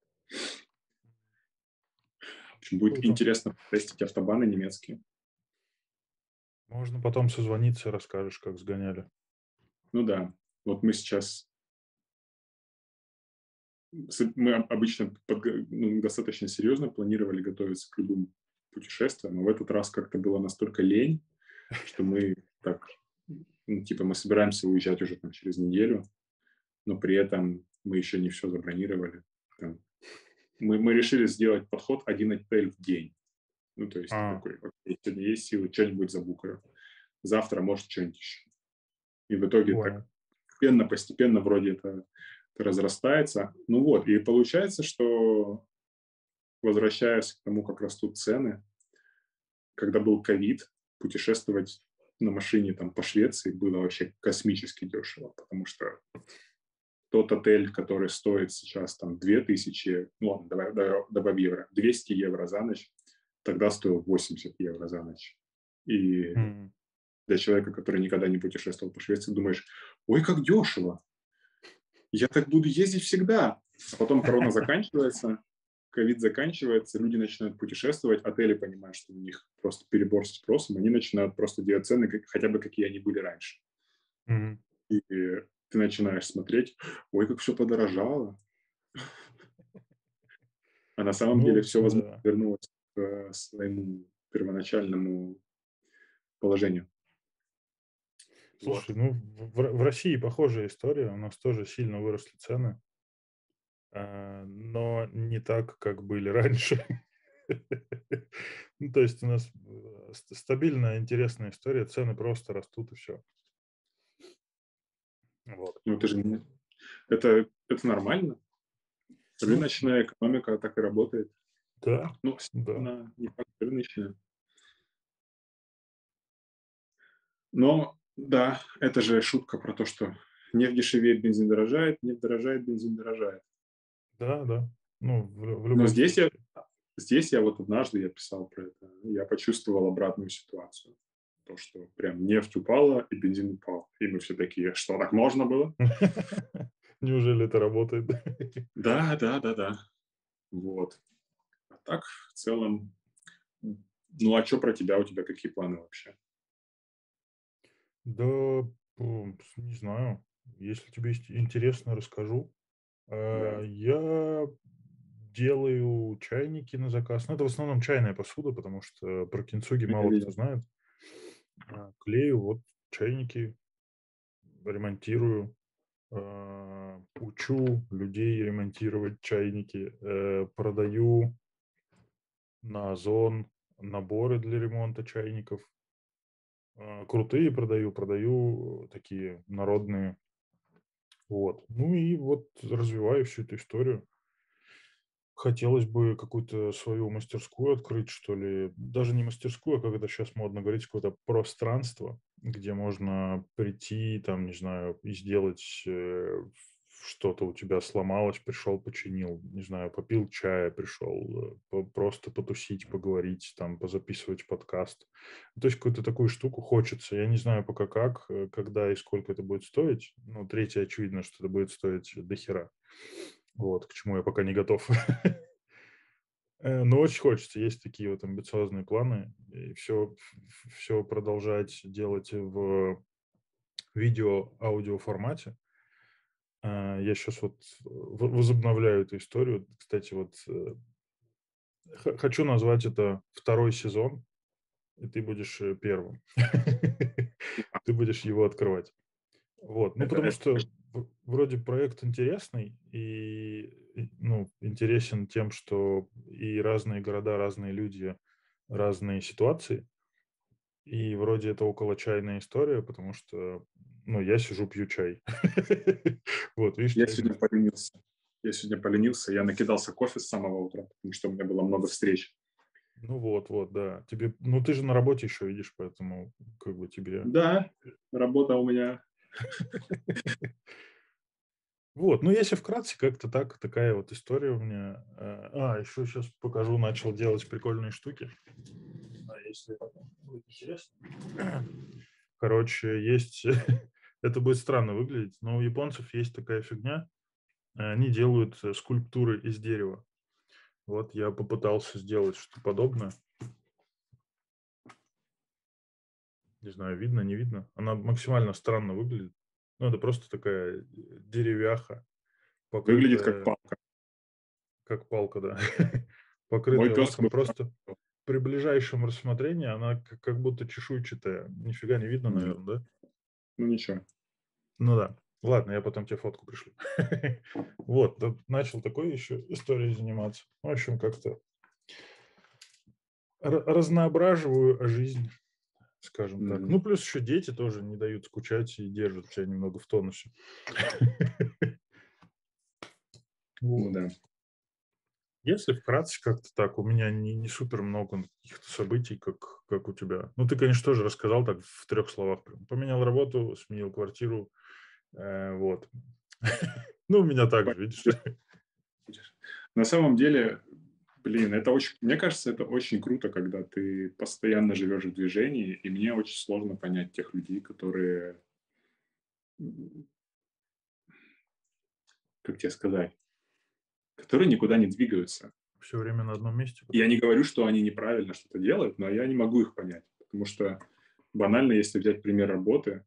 В общем, будет Круто. интересно тестить автобаны немецкие. Можно потом созвониться, расскажешь, как сгоняли. Ну да, вот мы сейчас... Мы обычно под, ну, достаточно серьезно планировали готовиться к любым путешествиям, а в этот раз как-то было настолько лень, что мы так, ну, типа мы собираемся уезжать уже там через неделю, но при этом мы еще не все забронировали. Там, мы, мы решили сделать подход один отель в день. Ну, то есть ты А, такой, окей, сегодня есть силы, что-нибудь забукаю. Завтра, может, что-нибудь еще. И в итоге так понял. постепенно, постепенно вроде это, это разрастается. Ну вот, и получается, что, возвращаясь к тому, как растут цены, когда был ковид, путешествовать на машине там по Швеции было вообще космически дешево, потому что тот отель, который стоит сейчас там две тысячи, ну ладно, давай, добавь евро, двести евро за ночь, тогда стоил восемьдесят евро за ночь. И Мгм. для человека, который никогда не путешествовал по Швеции, думаешь, ой, как дешево, я так буду ездить всегда. А потом корона заканчивается, ковид заканчивается, люди начинают путешествовать, отели понимают, что у них просто перебор с спросом, они начинают просто делать цены, как, хотя бы какие они были раньше. Мгм. И ты начинаешь смотреть, ой, как все подорожало. А на самом деле Ну, все, возможно, да. вернулось к своему первоначальному положению. Вот. Слушай, ну в, в России похожая история. У нас тоже сильно выросли цены, а, но не так, как были раньше. Ну, то есть у нас э, ст- стабильная, интересная история. Цены просто растут и все. Вот. Ну, это же не- это, это нормально. Ну, Рыночная экономика так и работает. да, Ну, да. она не так рыночная. Но да, это же шутка про то, что нефть дешевеет, бензин дорожает, нефть дорожает, бензин дорожает. Да, да. Ну, в, лю- в Но любом здесь я, случае. здесь я вот однажды я писал про это, я почувствовал обратную ситуацию. То, что прям нефть упала и бензин упал. И мы все такие, что так можно было? Неужели это работает? Да, да, да, да. Вот. А так, в целом, ну а что про тебя? У тебя какие планы вообще? Да, м, не знаю. Если тебе есть- интересно, расскажу. Да. Э, Я делаю чайники на заказ. Ну, это в основном чайная посуда, потому что про кинцуги Я мало кто видел. знает. А, Клею вот чайники, ремонтирую. э, учу людей ремонтировать чайники, э, продаю на Озон наборы для ремонта чайников. Э, крутые продаю, продаю такие народные. Вот. Ну и вот развиваю всю эту историю. Хотелось бы какую-то свою мастерскую открыть, что ли. Даже не мастерскую, а как это сейчас модно говорить, какое-то пространство, где можно прийти, там, не знаю, и сделать э, что-то у тебя сломалось, пришел, починил, не знаю, попил чая, пришел, э, по- просто потусить, поговорить, там, позаписывать подкаст. То есть какую-то такую штуку хочется. Я не знаю пока как, э, когда и сколько это будет стоить. Ну, третье, очевидно, что это будет стоить дохера. Вот, к чему я пока не готов. Э, но очень хочется. Есть такие вот амбициозные планы. И все, все продолжать делать в видео-аудио формате. А, я сейчас вот в возобновляю эту историю. Кстати, вот, э, х хочу назвать это второй сезон, и ты будешь, э, первым. Ты будешь его открывать. Вот, ну, Это, потому это что в вроде проект интересный и, и, ну, интересен тем, что и разные города, разные люди, разные ситуации. И вроде это около чайная история, потому что, ну, я сижу, пью чай. Вот, видишь, я чайная сегодня история. поленился. Я сегодня поленился, я накидался кофе с самого утра, потому что у меня было много встреч. Ну вот, вот, да. Тебе, ну, ты же на работе еще видишь, поэтому как бы тебе. Да, работа у меня. Вот, ну, если вкратце, как-то так, такая вот история у меня. Э, А, еще сейчас покажу, начал делать прикольные штуки. А если будет интересно. Короче, есть, это будет странно выглядеть, но у японцев есть такая фигня. э, Они делают э, скульптуры из дерева. Вот я попытался сделать что-то подобное. Не знаю, видно, не видно. Она максимально странно выглядит. Ну, это просто такая э, деревяха, Выглядит как покрытая, палка. как палка, да, Мой покрытая пес лаком. бы... Просто при ближайшем рассмотрении она к- как будто чешуйчатая. Нифига не видно, М, наверное, да? Ну ничего. Ну да. Ладно, я потом тебе фотку пришлю. Вот, да, начал такой еще историей заниматься. В общем, как-то ра- разноображиваю жизнь, скажем так. Мгм. Ну, плюс еще дети тоже не дают скучать и держат тебя немного в тонусе. Ну Вот. да. Если вкратце как-то так, у меня не, не супер много каких-то событий, как, как у тебя. Ну, ты, конечно, тоже рассказал так в трех словах. Прям. Поменял работу, сменил квартиру. э, вот. Ну, у меня так же, видишь. На самом деле, блин, это очень, мне кажется, это очень круто, когда ты постоянно живешь в движении, и мне очень сложно понять тех людей, которые, м, как тебе сказать, которые никуда не двигаются. Все время на одном месте. Я не говорю, что они неправильно что-то делают, но я не могу их понять, потому что банально, если взять пример работы,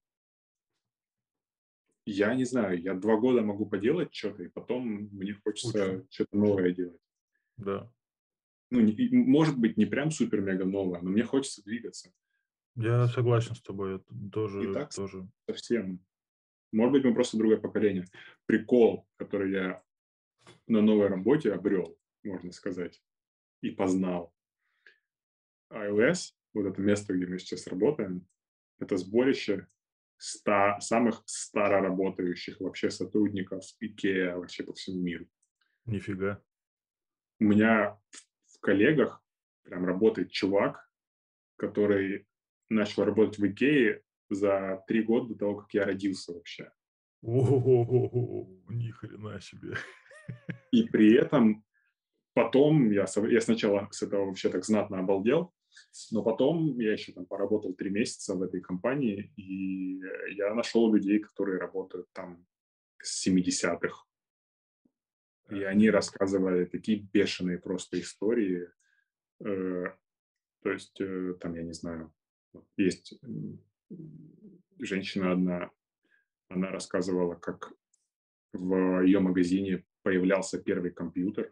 я не знаю, я два года могу поделать что-то, и потом мне Скучно. хочется что-то новое делать. Да. Ну, не- и, может быть, не прям супер-мега новое, но мне хочется двигаться. Я согласен с тобой. Это И тоже, так тоже. совсем. Может быть, мы просто другое поколение. Прикол, который я на новой работе обрел, можно сказать, и познал. iOS, вот это место, где мы сейчас работаем, это сборище ста, самых староработающих вообще сотрудников IKEA вообще по всему миру. Нифига. У меня в коллегах прям работает чувак, который начал работать в Икее за три года до того, как я родился вообще. О, ни хрена себе. И при этом потом я, я сначала с этого вообще так знатно обалдел, но потом я еще там поработал три месяца в этой компании, и я нашел людей, которые работают там с семидесятых. И они Охренеть. рассказывали такие бешеные просто истории. Э, то есть э, там, я не знаю, есть женщина одна, она рассказывала, как в ее магазине появлялся первый компьютер,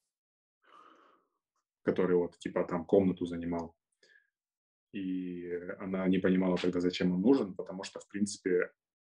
который вот типа там комнату занимал. И она не понимала тогда, зачем он нужен, потому что, в принципе,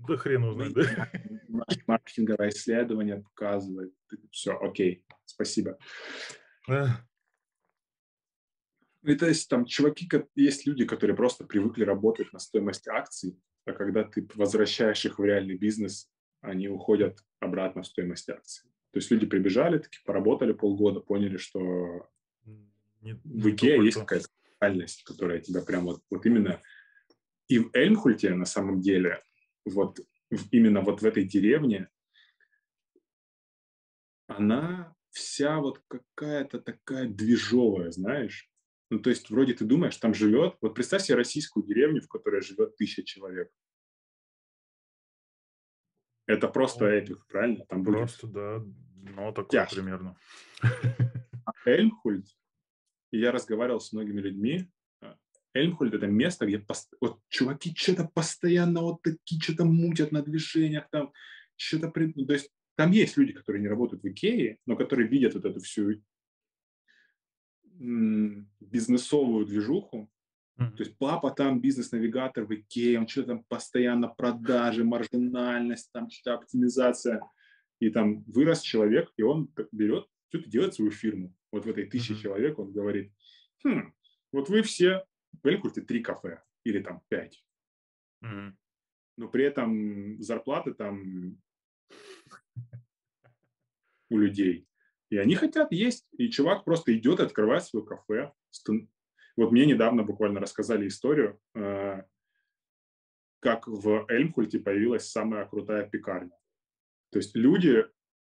Да хрен узнать, Выйти, да? наше маркетинговое исследование показывает. Все, окей, спасибо. А, И то есть там чуваки, ко- есть люди, которые просто привыкли работать на стоимость акций, а когда ты возвращаешь их в реальный бизнес, они уходят обратно в стоимость акций. То есть люди прибежали, таки поработали полгода, поняли, что Не, в не то Икее есть пальто. какая-то реальность, которая тебя прям вот, вот именно... И в Эльмхульте на самом деле, вот в- именно вот в этой деревне, она вся вот какая-то такая движовая, знаешь. Ну, то есть вроде ты думаешь, там живет... Вот представь себе российскую деревню, в которой живет тысяча человек. Это просто Ну, эпик, правильно? Там будет просто, да, но такое тяжко. примерно. А Эльмхульт, и я разговаривал с многими людьми, а, Эльмхульт — это место, где пост- вот чуваки что-то постоянно вот такие что-то мутят на движениях, там что-то... При... ну, то есть там есть люди, которые не работают в Икее, но которые видят вот эту всю м, бизнесовую движуху. То Мгм. есть папа там бизнес-навигатор в Икее, он что-то там постоянно продажи, маржинальность, там что-то оптимизация. И там вырос человек, и он берет, что-то делает свою фирму. Вот в этой тысяче Мгм. человек он говорит, хм, вот вы все в Элькурте три кафе или там пять, Мгм. но при этом зарплаты там у людей. И они хотят есть. И чувак просто идет и открывает свое кафе. Вот мне недавно буквально рассказали историю, э, как в Эльмхульте появилась самая крутая пекарня. То есть люди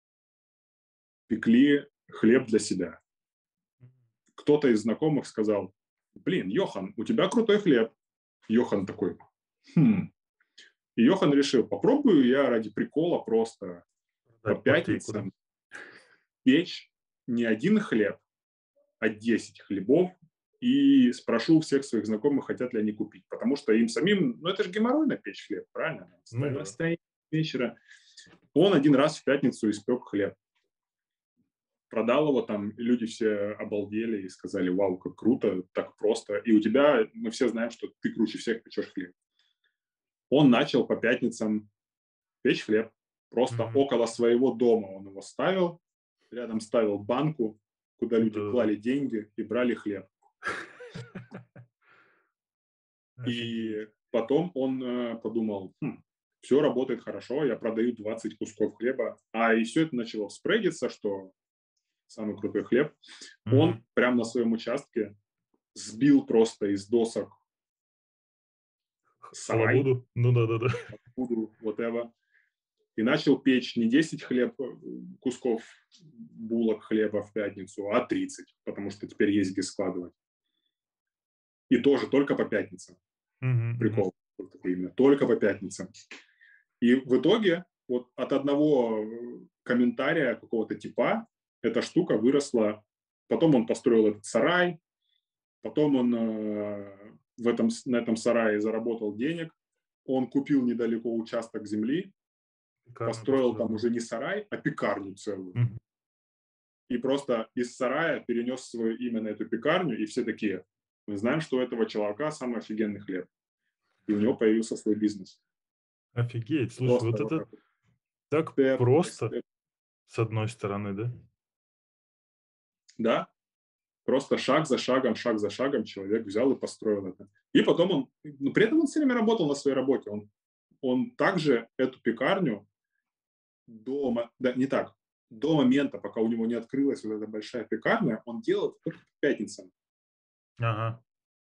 пекли хлеб для себя. Кто-то из знакомых сказал, блин, Йохан, у тебя крутой хлеб. Йохан такой, хм. И Йохан решил, попробую я ради прикола просто по Дать партийку, да? пятницам печь не один хлеб, а десять хлебов и спрошу у всех своих знакомых, хотят ли они купить. Потому что им самим, ну это же геморройно печь хлеб, правильно? Ну да. Стояние вечера. Он один раз в пятницу испек хлеб. Продал его там, и люди все обалдели и сказали, вау, как круто, так просто. И у тебя, мы все знаем, что ты круче всех печешь хлеб. Он начал по пятницам печь хлеб. Просто Мгм. около своего дома он его ставил, рядом ставил банку, куда люди Да-да-да. клали деньги и брали хлеб. Офигеть. И потом он э, подумал, хм, все работает хорошо, я продаю двадцать кусков хлеба. А и все это начало спредиться, что самый крутой хлеб. Он Мгм. прямо на своем участке сбил просто из досок сарай, Халабуду? Ну да-да-да. буду, whatever, и начал печь не десять хлеб, кусков булок хлеба в пятницу, а тридцать, потому что теперь есть где складывать. И тоже только по пятницам. Мгм. Мгм. Прикол такой именно, только по пятницам. И в итоге вот от одного комментария какого-то типа эта штука выросла. Потом он построил этот сарай, потом он э, в этом, на этом сарае заработал денег, он купил недалеко участок земли, Пекарню построил построил, там да. уже не сарай, а пекарню целую. Мгм. И просто из сарая перенес свое имя на эту пекарню, и все такие, мы знаем, что у этого чувака самый офигенный хлеб. И у него появился свой бизнес. Офигеть. Слушай, Просто вот вот это так вот. так Степ by просто, step. с одной стороны, да? Да, просто шаг за шагом, шаг за шагом человек взял и построил это. И потом он, ну, при этом он все время работал на своей работе. Он, он также эту пекарню до, да, не так, до момента, пока у него не открылась вот эта большая пекарня, он делал это только по пятницам. Ага.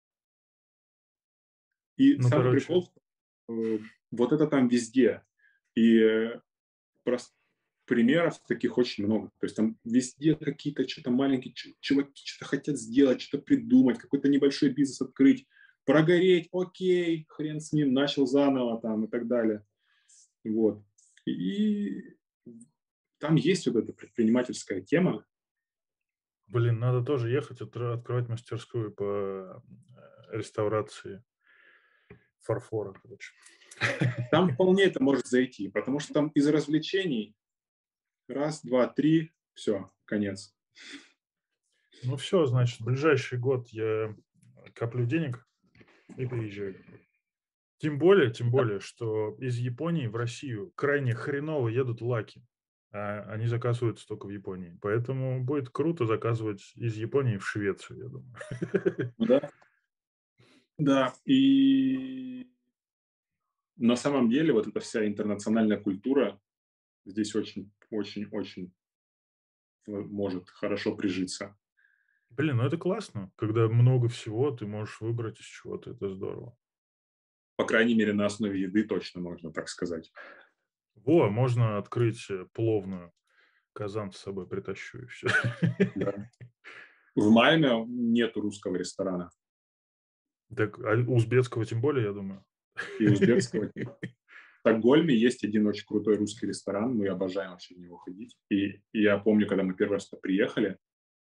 И Ну, самый короче, прикол, э, вот это там везде. И э, просто примеров таких очень много. То есть там везде какие-то что-то маленькие чуваки что-то хотят сделать, что-то придумать, какой-то небольшой бизнес открыть, прогореть, окей, хрен с ним, начал заново там и так далее. Вот. И там есть вот эта предпринимательская тема. блин, надо тоже ехать, отр- открывать мастерскую по э, реставрации фарфора, короче. Там вполне это может зайти, потому что там из развлечений раз, два, три, все, конец. Ну все, значит, в ближайший год я коплю денег и переезжаю. Тем более, тем более, что из Японии в Россию крайне хреново едут лаки, а они заказываются только в Японии. Поэтому будет круто заказывать из Японии в Швецию, я думаю. Ну да. Да, и на самом деле вот эта вся интернациональная культура здесь очень, очень, очень э, может хорошо прижиться. Блин, ну это классно, когда много всего, ты можешь выбрать из чего-то, это здорово. По крайней мере, на основе еды точно можно так сказать. Во, можно открыть э, пловную, казан с собой притащу и все. Да. В Майаме нету русского ресторана Так, а узбекского тем более, я думаю. и узбекского. В Стокгольме есть один очень крутой русский ресторан, мы обожаем вообще в него ходить. И, и я помню, когда мы первый раз туда приехали,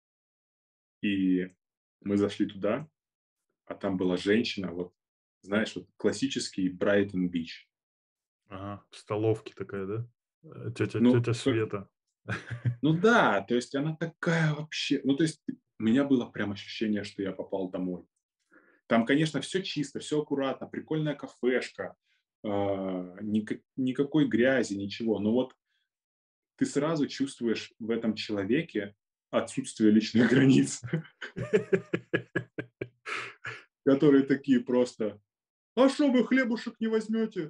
и мы зашли туда, а там была женщина, вот, знаешь, вот классический Брайтон Бич. Ага, в столовке такая, да? Э, Тетя, Ну, тетя как- Света. ну да, то есть она такая вообще, ну то есть у меня было прям ощущение, что я попал домой. Там, конечно, все чисто, все аккуратно, прикольная кафешка, а, ника- никакой грязи, ничего. Но вот ты сразу чувствуешь в этом человеке отсутствие личных границ, которые такие просто: «А что вы хлебушек не возьмете?»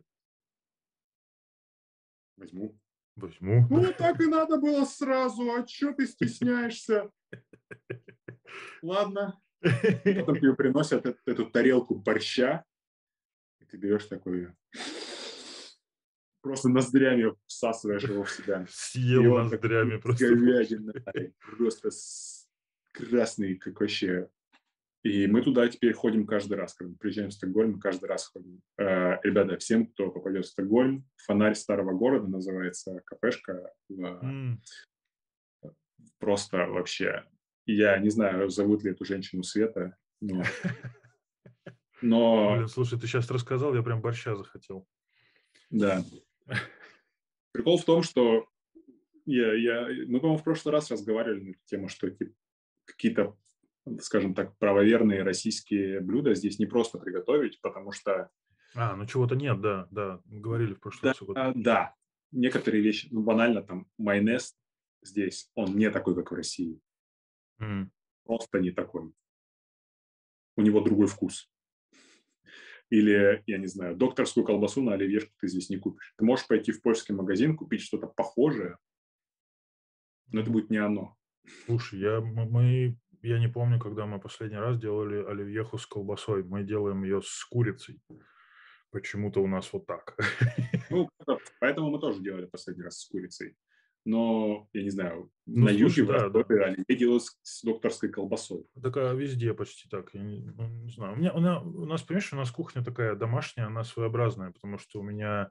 «Возьму». Возьму. «Ну, вот так и надо было сразу, а что ты стесняешься?» «Ладно». И потом тебе приносят эт- эту тарелку борща, и ты берешь такой, просто ноздрями всасываешь его в себя. И Съел он такой ноздрями с просто говядиной, получается. просто с- красный, как вообще. И мы туда теперь ходим каждый раз, когда мы приезжаем в Стокгольм, мы каждый раз ходим. Э, ребята, всем, кто попадет в Стокгольм, «Фонарь старого города» называется кафешка. э, М. Просто вообще, я не знаю, зовут ли эту женщину Света, но, Блин, но слушай, ты сейчас рассказал, я прям борща захотел. да. Прикол в том, что я, я, мы, по-моему, в прошлый раз разговаривали на эту тему, что типа, какие-то, скажем так, правоверные российские блюда здесь не просто приготовить, потому что, А, ну чего-то нет, да, да, говорили в прошлый да, раз об этом. да, некоторые вещи, ну, банально, там, майонез здесь, он не такой, как в России. М. Просто не такой. У него другой вкус. Или, я не знаю, докторскую колбасу на оливьешку ты здесь не купишь. Ты можешь пойти в польский магазин, купить что-то похожее, но это Ну, будет не оно. слушай, я, м- мы, я не помню, когда мы последний раз делали оливьеху с колбасой. Мы делаем ее с курицей. Почему-то у нас вот так. Ну, поэтому мы тоже делали последний раз с курицей. Но, я не знаю, Ну, на юге, слушай, в да, да. Ростове, оливье делают с, с докторской колбасой. Так а везде почти так. Я не, ну, не знаю. У меня, у, на- у нас, понимаешь, у нас кухня такая домашняя, она своеобразная, потому что у меня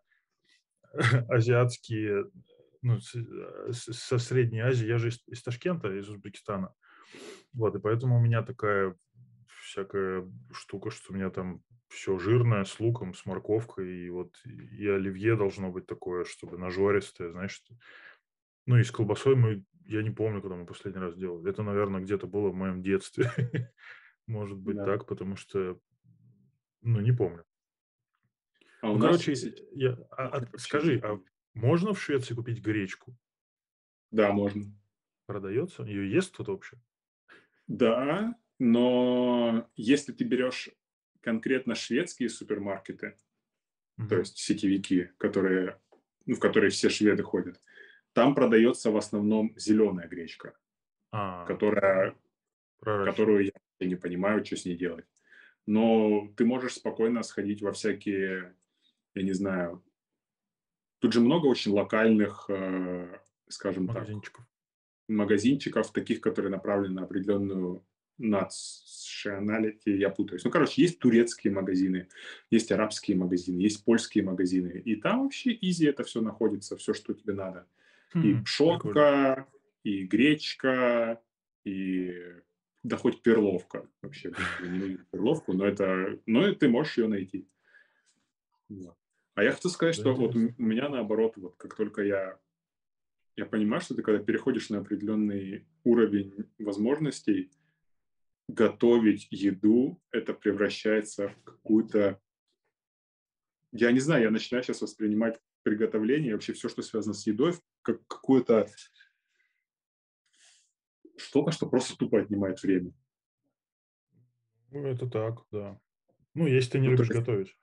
азиатские, ну, с- э, с- со Средней Азии, я же из, из Ташкента, из Узбекистана. Вот, и поэтому у меня такая всякая штука, что у меня там все жирное, с луком, с морковкой, и вот и оливье должно быть такое, чтобы нажористое, знаешь. что- Ну, и с колбасой мы, я не помню, когда мы последний раз делали. Это, наверное, где-то было в моем детстве. Может быть Да. так, потому что, ну, не помню. А у Ну, нас короче, сейчас я, а- а вообще скажи, а другие. можно в Швеции купить гречку? Да, можно. Продается? Ее ест кто-то вообще? Да, но если ты берешь конкретно шведские супермаркеты, то Мгм. есть сетевики, которые, ну, в которые все шведы ходят, там продается в основном зеленая гречка, А, которая, проращенная. которую я не понимаю, что с ней делать. Но ты можешь спокойно сходить во всякие, я не знаю, тут же много очень локальных, э, скажем так, Магазинчиков. магазинчиков, таких, которые направлены на определенную nationality, я путаюсь. Ну, короче, есть турецкие магазины, есть арабские магазины, есть польские магазины, и там вообще изи это все находится, все, что тебе надо. И Хм, прикольно. пшенка, и гречка, и да хоть перловка. Вообще, господи, ненавижу перловку, но это, но ты можешь ее найти. Вот. А я хочу сказать, Да, что вот у интересно. у меня наоборот, вот как только я я понимаю, что ты когда переходишь на определенный уровень возможностей, готовить еду, это превращается в какую-то я не знаю, я начинаю сейчас воспринимать приготовление и вообще все, что связано с едой, как какое-то что-то, что просто тупо отнимает время. Ну, это так, да. Ну, если ты не Ну, то любишь есть готовить.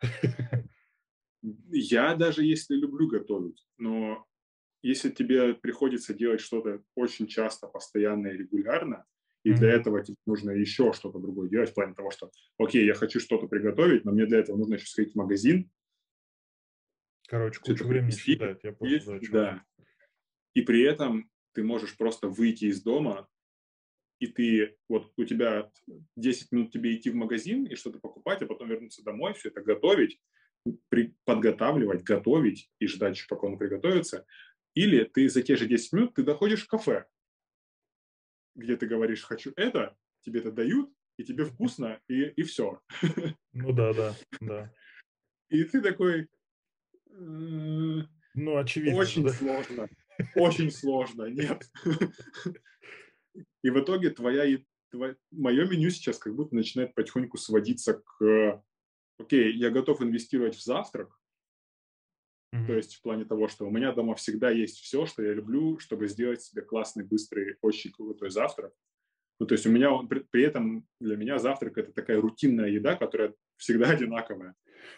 я даже если люблю готовить, но если тебе приходится делать что-то очень часто, постоянно и регулярно, и для Мгм. этого тебе нужно еще что-то другое делать, в плане того, что, окей, я хочу что-то приготовить, но мне для этого нужно еще сходить в магазин, Короче, все это кучу времени принести, съедает. Я понял, есть, да, о чем ты. да. И при этом ты можешь просто выйти из дома, и ты, вот у тебя десять минут тебе идти в магазин и что-то покупать, а потом вернуться домой, все это готовить, при, подготавливать, готовить и ждать, пока он приготовится. Или ты за те же десять минут ты доходишь в кафе, где ты говоришь «хочу это», тебе это дают, и тебе вкусно, и, и все. Ну да, да, да. И ты такой, «М, Ну, очевидно же, очень да? сложно, очень сложно, нет». И в итоге твоя, твоя, мое меню сейчас как будто начинает потихоньку сводиться к, окей, я готов инвестировать в завтрак, то Мгм. есть в плане того, что у меня дома всегда есть все, что я люблю, чтобы сделать себе классный, быстрый, очень крутой завтрак. Ну, то есть у меня он, при, при этом для меня завтрак это такая рутинная еда, которая всегда одинаковая.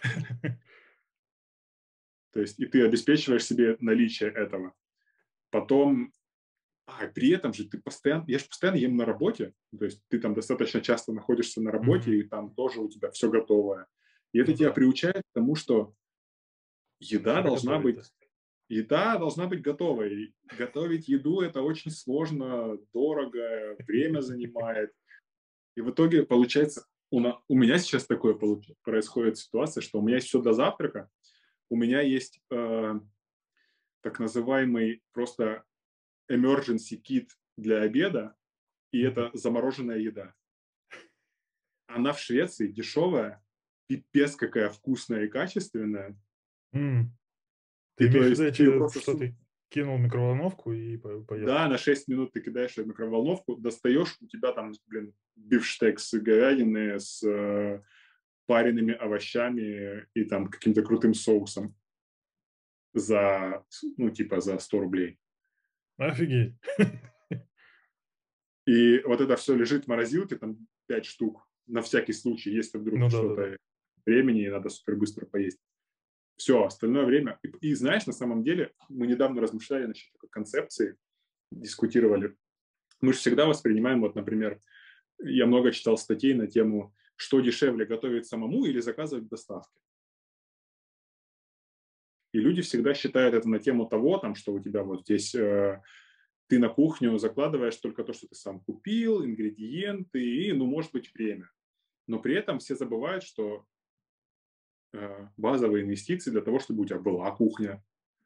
То есть и ты обеспечиваешь себе наличие этого. Потом, а при этом же ты постоянно, я же постоянно ем на работе, то есть ты там достаточно часто находишься на работе, Мгм. и там тоже у тебя все готовое. И это Ну тебя да, приучает к тому, что еда что-то должна готовить, да. быть, еда должна быть готовой. Готовить еду это очень сложно, дорого, время занимает. И в итоге получается, у, на, у меня сейчас такое получ, происходит ситуация, что у меня есть все до завтрака, у меня есть э, так называемый просто emergency kit для обеда, и Мгм. это замороженная еда. Она в Швеции дешевая, пипец какая вкусная и качественная. М. Ты И то имеешь в виду, есть я ты ее тебе, просто что су- ты кинул в микроволновку и по- поел? да, на шесть минут ты кидаешь ее в микроволновку, достаешь, у тебя там, блин, бифштекс с говядины, с э, пареными овощами и там каким-то крутым соусом за, ну, типа за сто рублей. Офигеть. И вот это все лежит в морозилке, там пять штук, на всякий случай, если вдруг Ну да, да, да. что-то времени, и надо супер быстро поесть. Все, остальное время. И, и знаешь, на самом деле, мы недавно размышляли насчет такой концепции, дискутировали. Мы же всегда воспринимаем, вот, например, я много читал статей на тему, что дешевле готовить самому или заказывать доставки. И люди всегда считают это на тему того, там, что у тебя вот здесь э, ты на кухню закладываешь только то, что ты сам купил, ингредиенты и, ну, может быть, время. Но при этом все забывают, что э, базовые инвестиции для того, чтобы у тебя была кухня,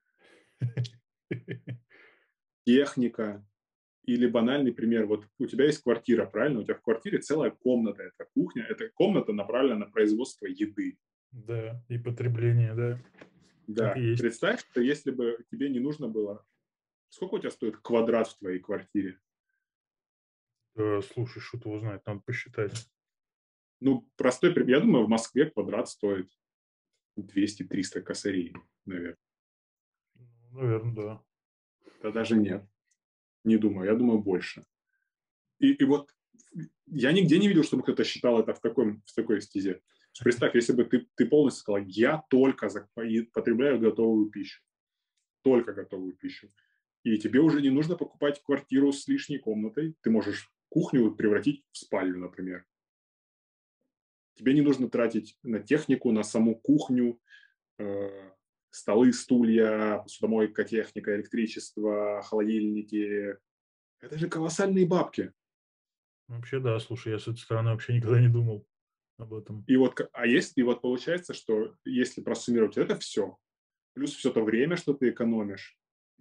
техника, или банальный пример, вот у тебя есть квартира, правильно? У тебя в квартире целая комната, это кухня, эта комната направлена на производство еды. Да, и потребление, да. Так и Да, есть. представь, что если бы тебе не нужно было... Сколько у тебя стоит квадрат в твоей квартире? Э, Слушай, что-то узнать, надо посчитать. Ну, простой пример. Я думаю, в Москве квадрат стоит двести-триста косарей, наверное. Наверное, да. Да даже нет, не думаю, я думаю, больше. И, и вот я нигде не видел, чтобы кто-то считал это в, таком, в такой стезе. Представь, если бы ты, ты полностью сказал, я только за, потребляю готовую пищу, только готовую пищу, и тебе уже не нужно покупать квартиру с лишней комнатой, ты можешь кухню превратить в спальню, например. Тебе не нужно тратить на технику, на саму кухню, э, столы, стулья, посудомойка, техника, электричество, холодильники. Это же колоссальные бабки. Вообще, да, слушай, я с этой стороны вообще никогда не думал об этом. И вот, а есть, и вот получается, что если просуммировать это все, плюс все то время, что ты экономишь,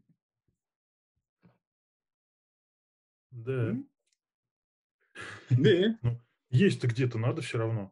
Да. м, да, Ну, есть-то где-то надо все равно.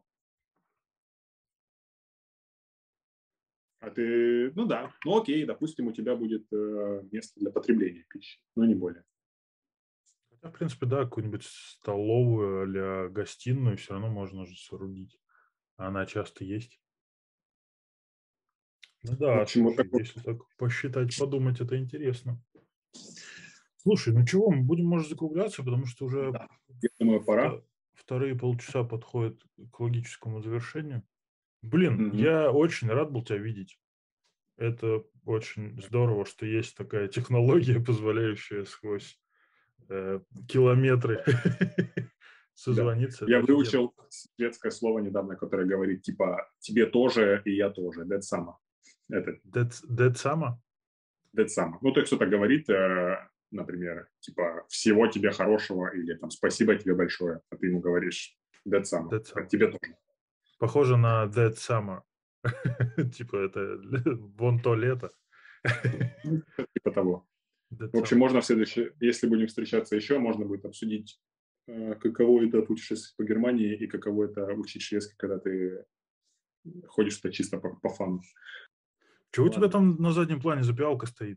а ты, ну да, ну окей, допустим, у тебя будет э, место для потребления пищи, но не более. Хотя, в принципе, да, какую-нибудь столовую а гостиную все равно можно же соорудить. Она часто есть. Ну В да, общем, вот слушай, такой. если так посчитать, подумать, это интересно. Слушай, ну чего, мы будем, может, закругляться, потому что уже Да. Я думаю, пора. вто- вторые полчаса подходят к логическому завершению. Блин, Мгм. я очень рад был тебя видеть. Это очень здорово, что есть такая технология, позволяющая сквозь э, километры Да. созвониться. Это Я офигенно. выучил светское слово недавно, которое говорит, типа, тебе тоже и я тоже. That само. Это That, that summer? that само. Ну, то есть кто-то говорит, э, например, типа, всего тебе хорошего или там спасибо тебе большое, а ты ему говоришь that само. That А summer. тебе тоже. Похоже на That Summer. Типа это вон то лето. Ну, типа того. That В общем, Summer. можно в следующее, если будем встречаться еще, можно будет обсудить, э, каково это путешествовать по Германии и каково это учить шведский, когда ты ходишь это чисто по, по фану. Чего у тебя Ладно. там на заднем плане за пиалка стоит?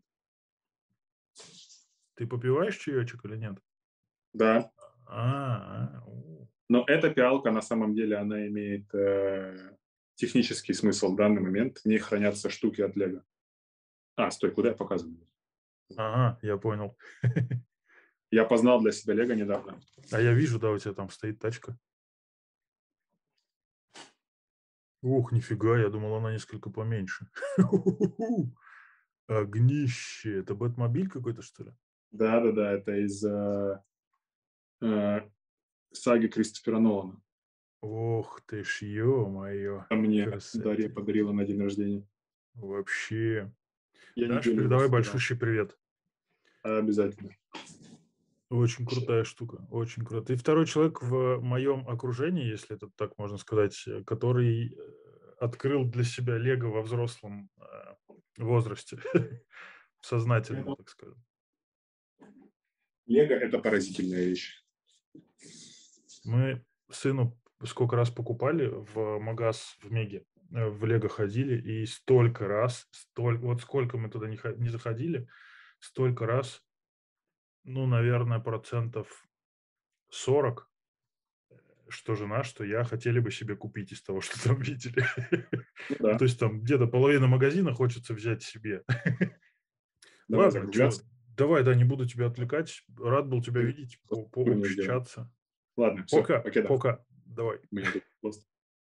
Ты попиваешь чаечек или нет? Да, А, у. но эта пиалка на самом деле, она имеет э, технический смысл в данный момент. В ней хранятся штуки от Лего. А, стой, куда я показываю? Ага, я понял. Я познал для себя Лего недавно. А я вижу, да, у тебя там стоит тачка. Ух, нифига, я думал, она несколько поменьше. Огнище. Это Бэтмобиль какой-то, что ли? Да-да-да, это из э, э, саги Кристофера Нолана. Ох ты ж, ё-моё. А мне Дарья Красоте. подарила на день рождения. Вообще. Я Даш, неделю его передавай собирал. большущий привет. Обязательно. Очень крутая штука, очень круто. Ты второй человек в моем окружении, если это так можно сказать, э, который э, открыл для себя Лего во взрослом э, возрасте, сознательном, так скажем. Лего – это поразительная вещь. Мы сыну сколько раз покупали в магаз в Меге, э, в Лего ходили, и столько раз, столь, вот сколько мы туда не, хо- не заходили, столько раз, ну, наверное, процентов сорок, что жена, что я хотели бы себе купить из того, что там видели. Ну Ну, да, то есть там где-то половина магазина хочется взять себе. давай Ладно, что, закругляться. давай, да, не буду тебя отвлекать. Рад был тебя видеть, по- Что мне сделать? пообщаться. Ладно, все, Пока, покеда. пока. Давай. У меня тут просто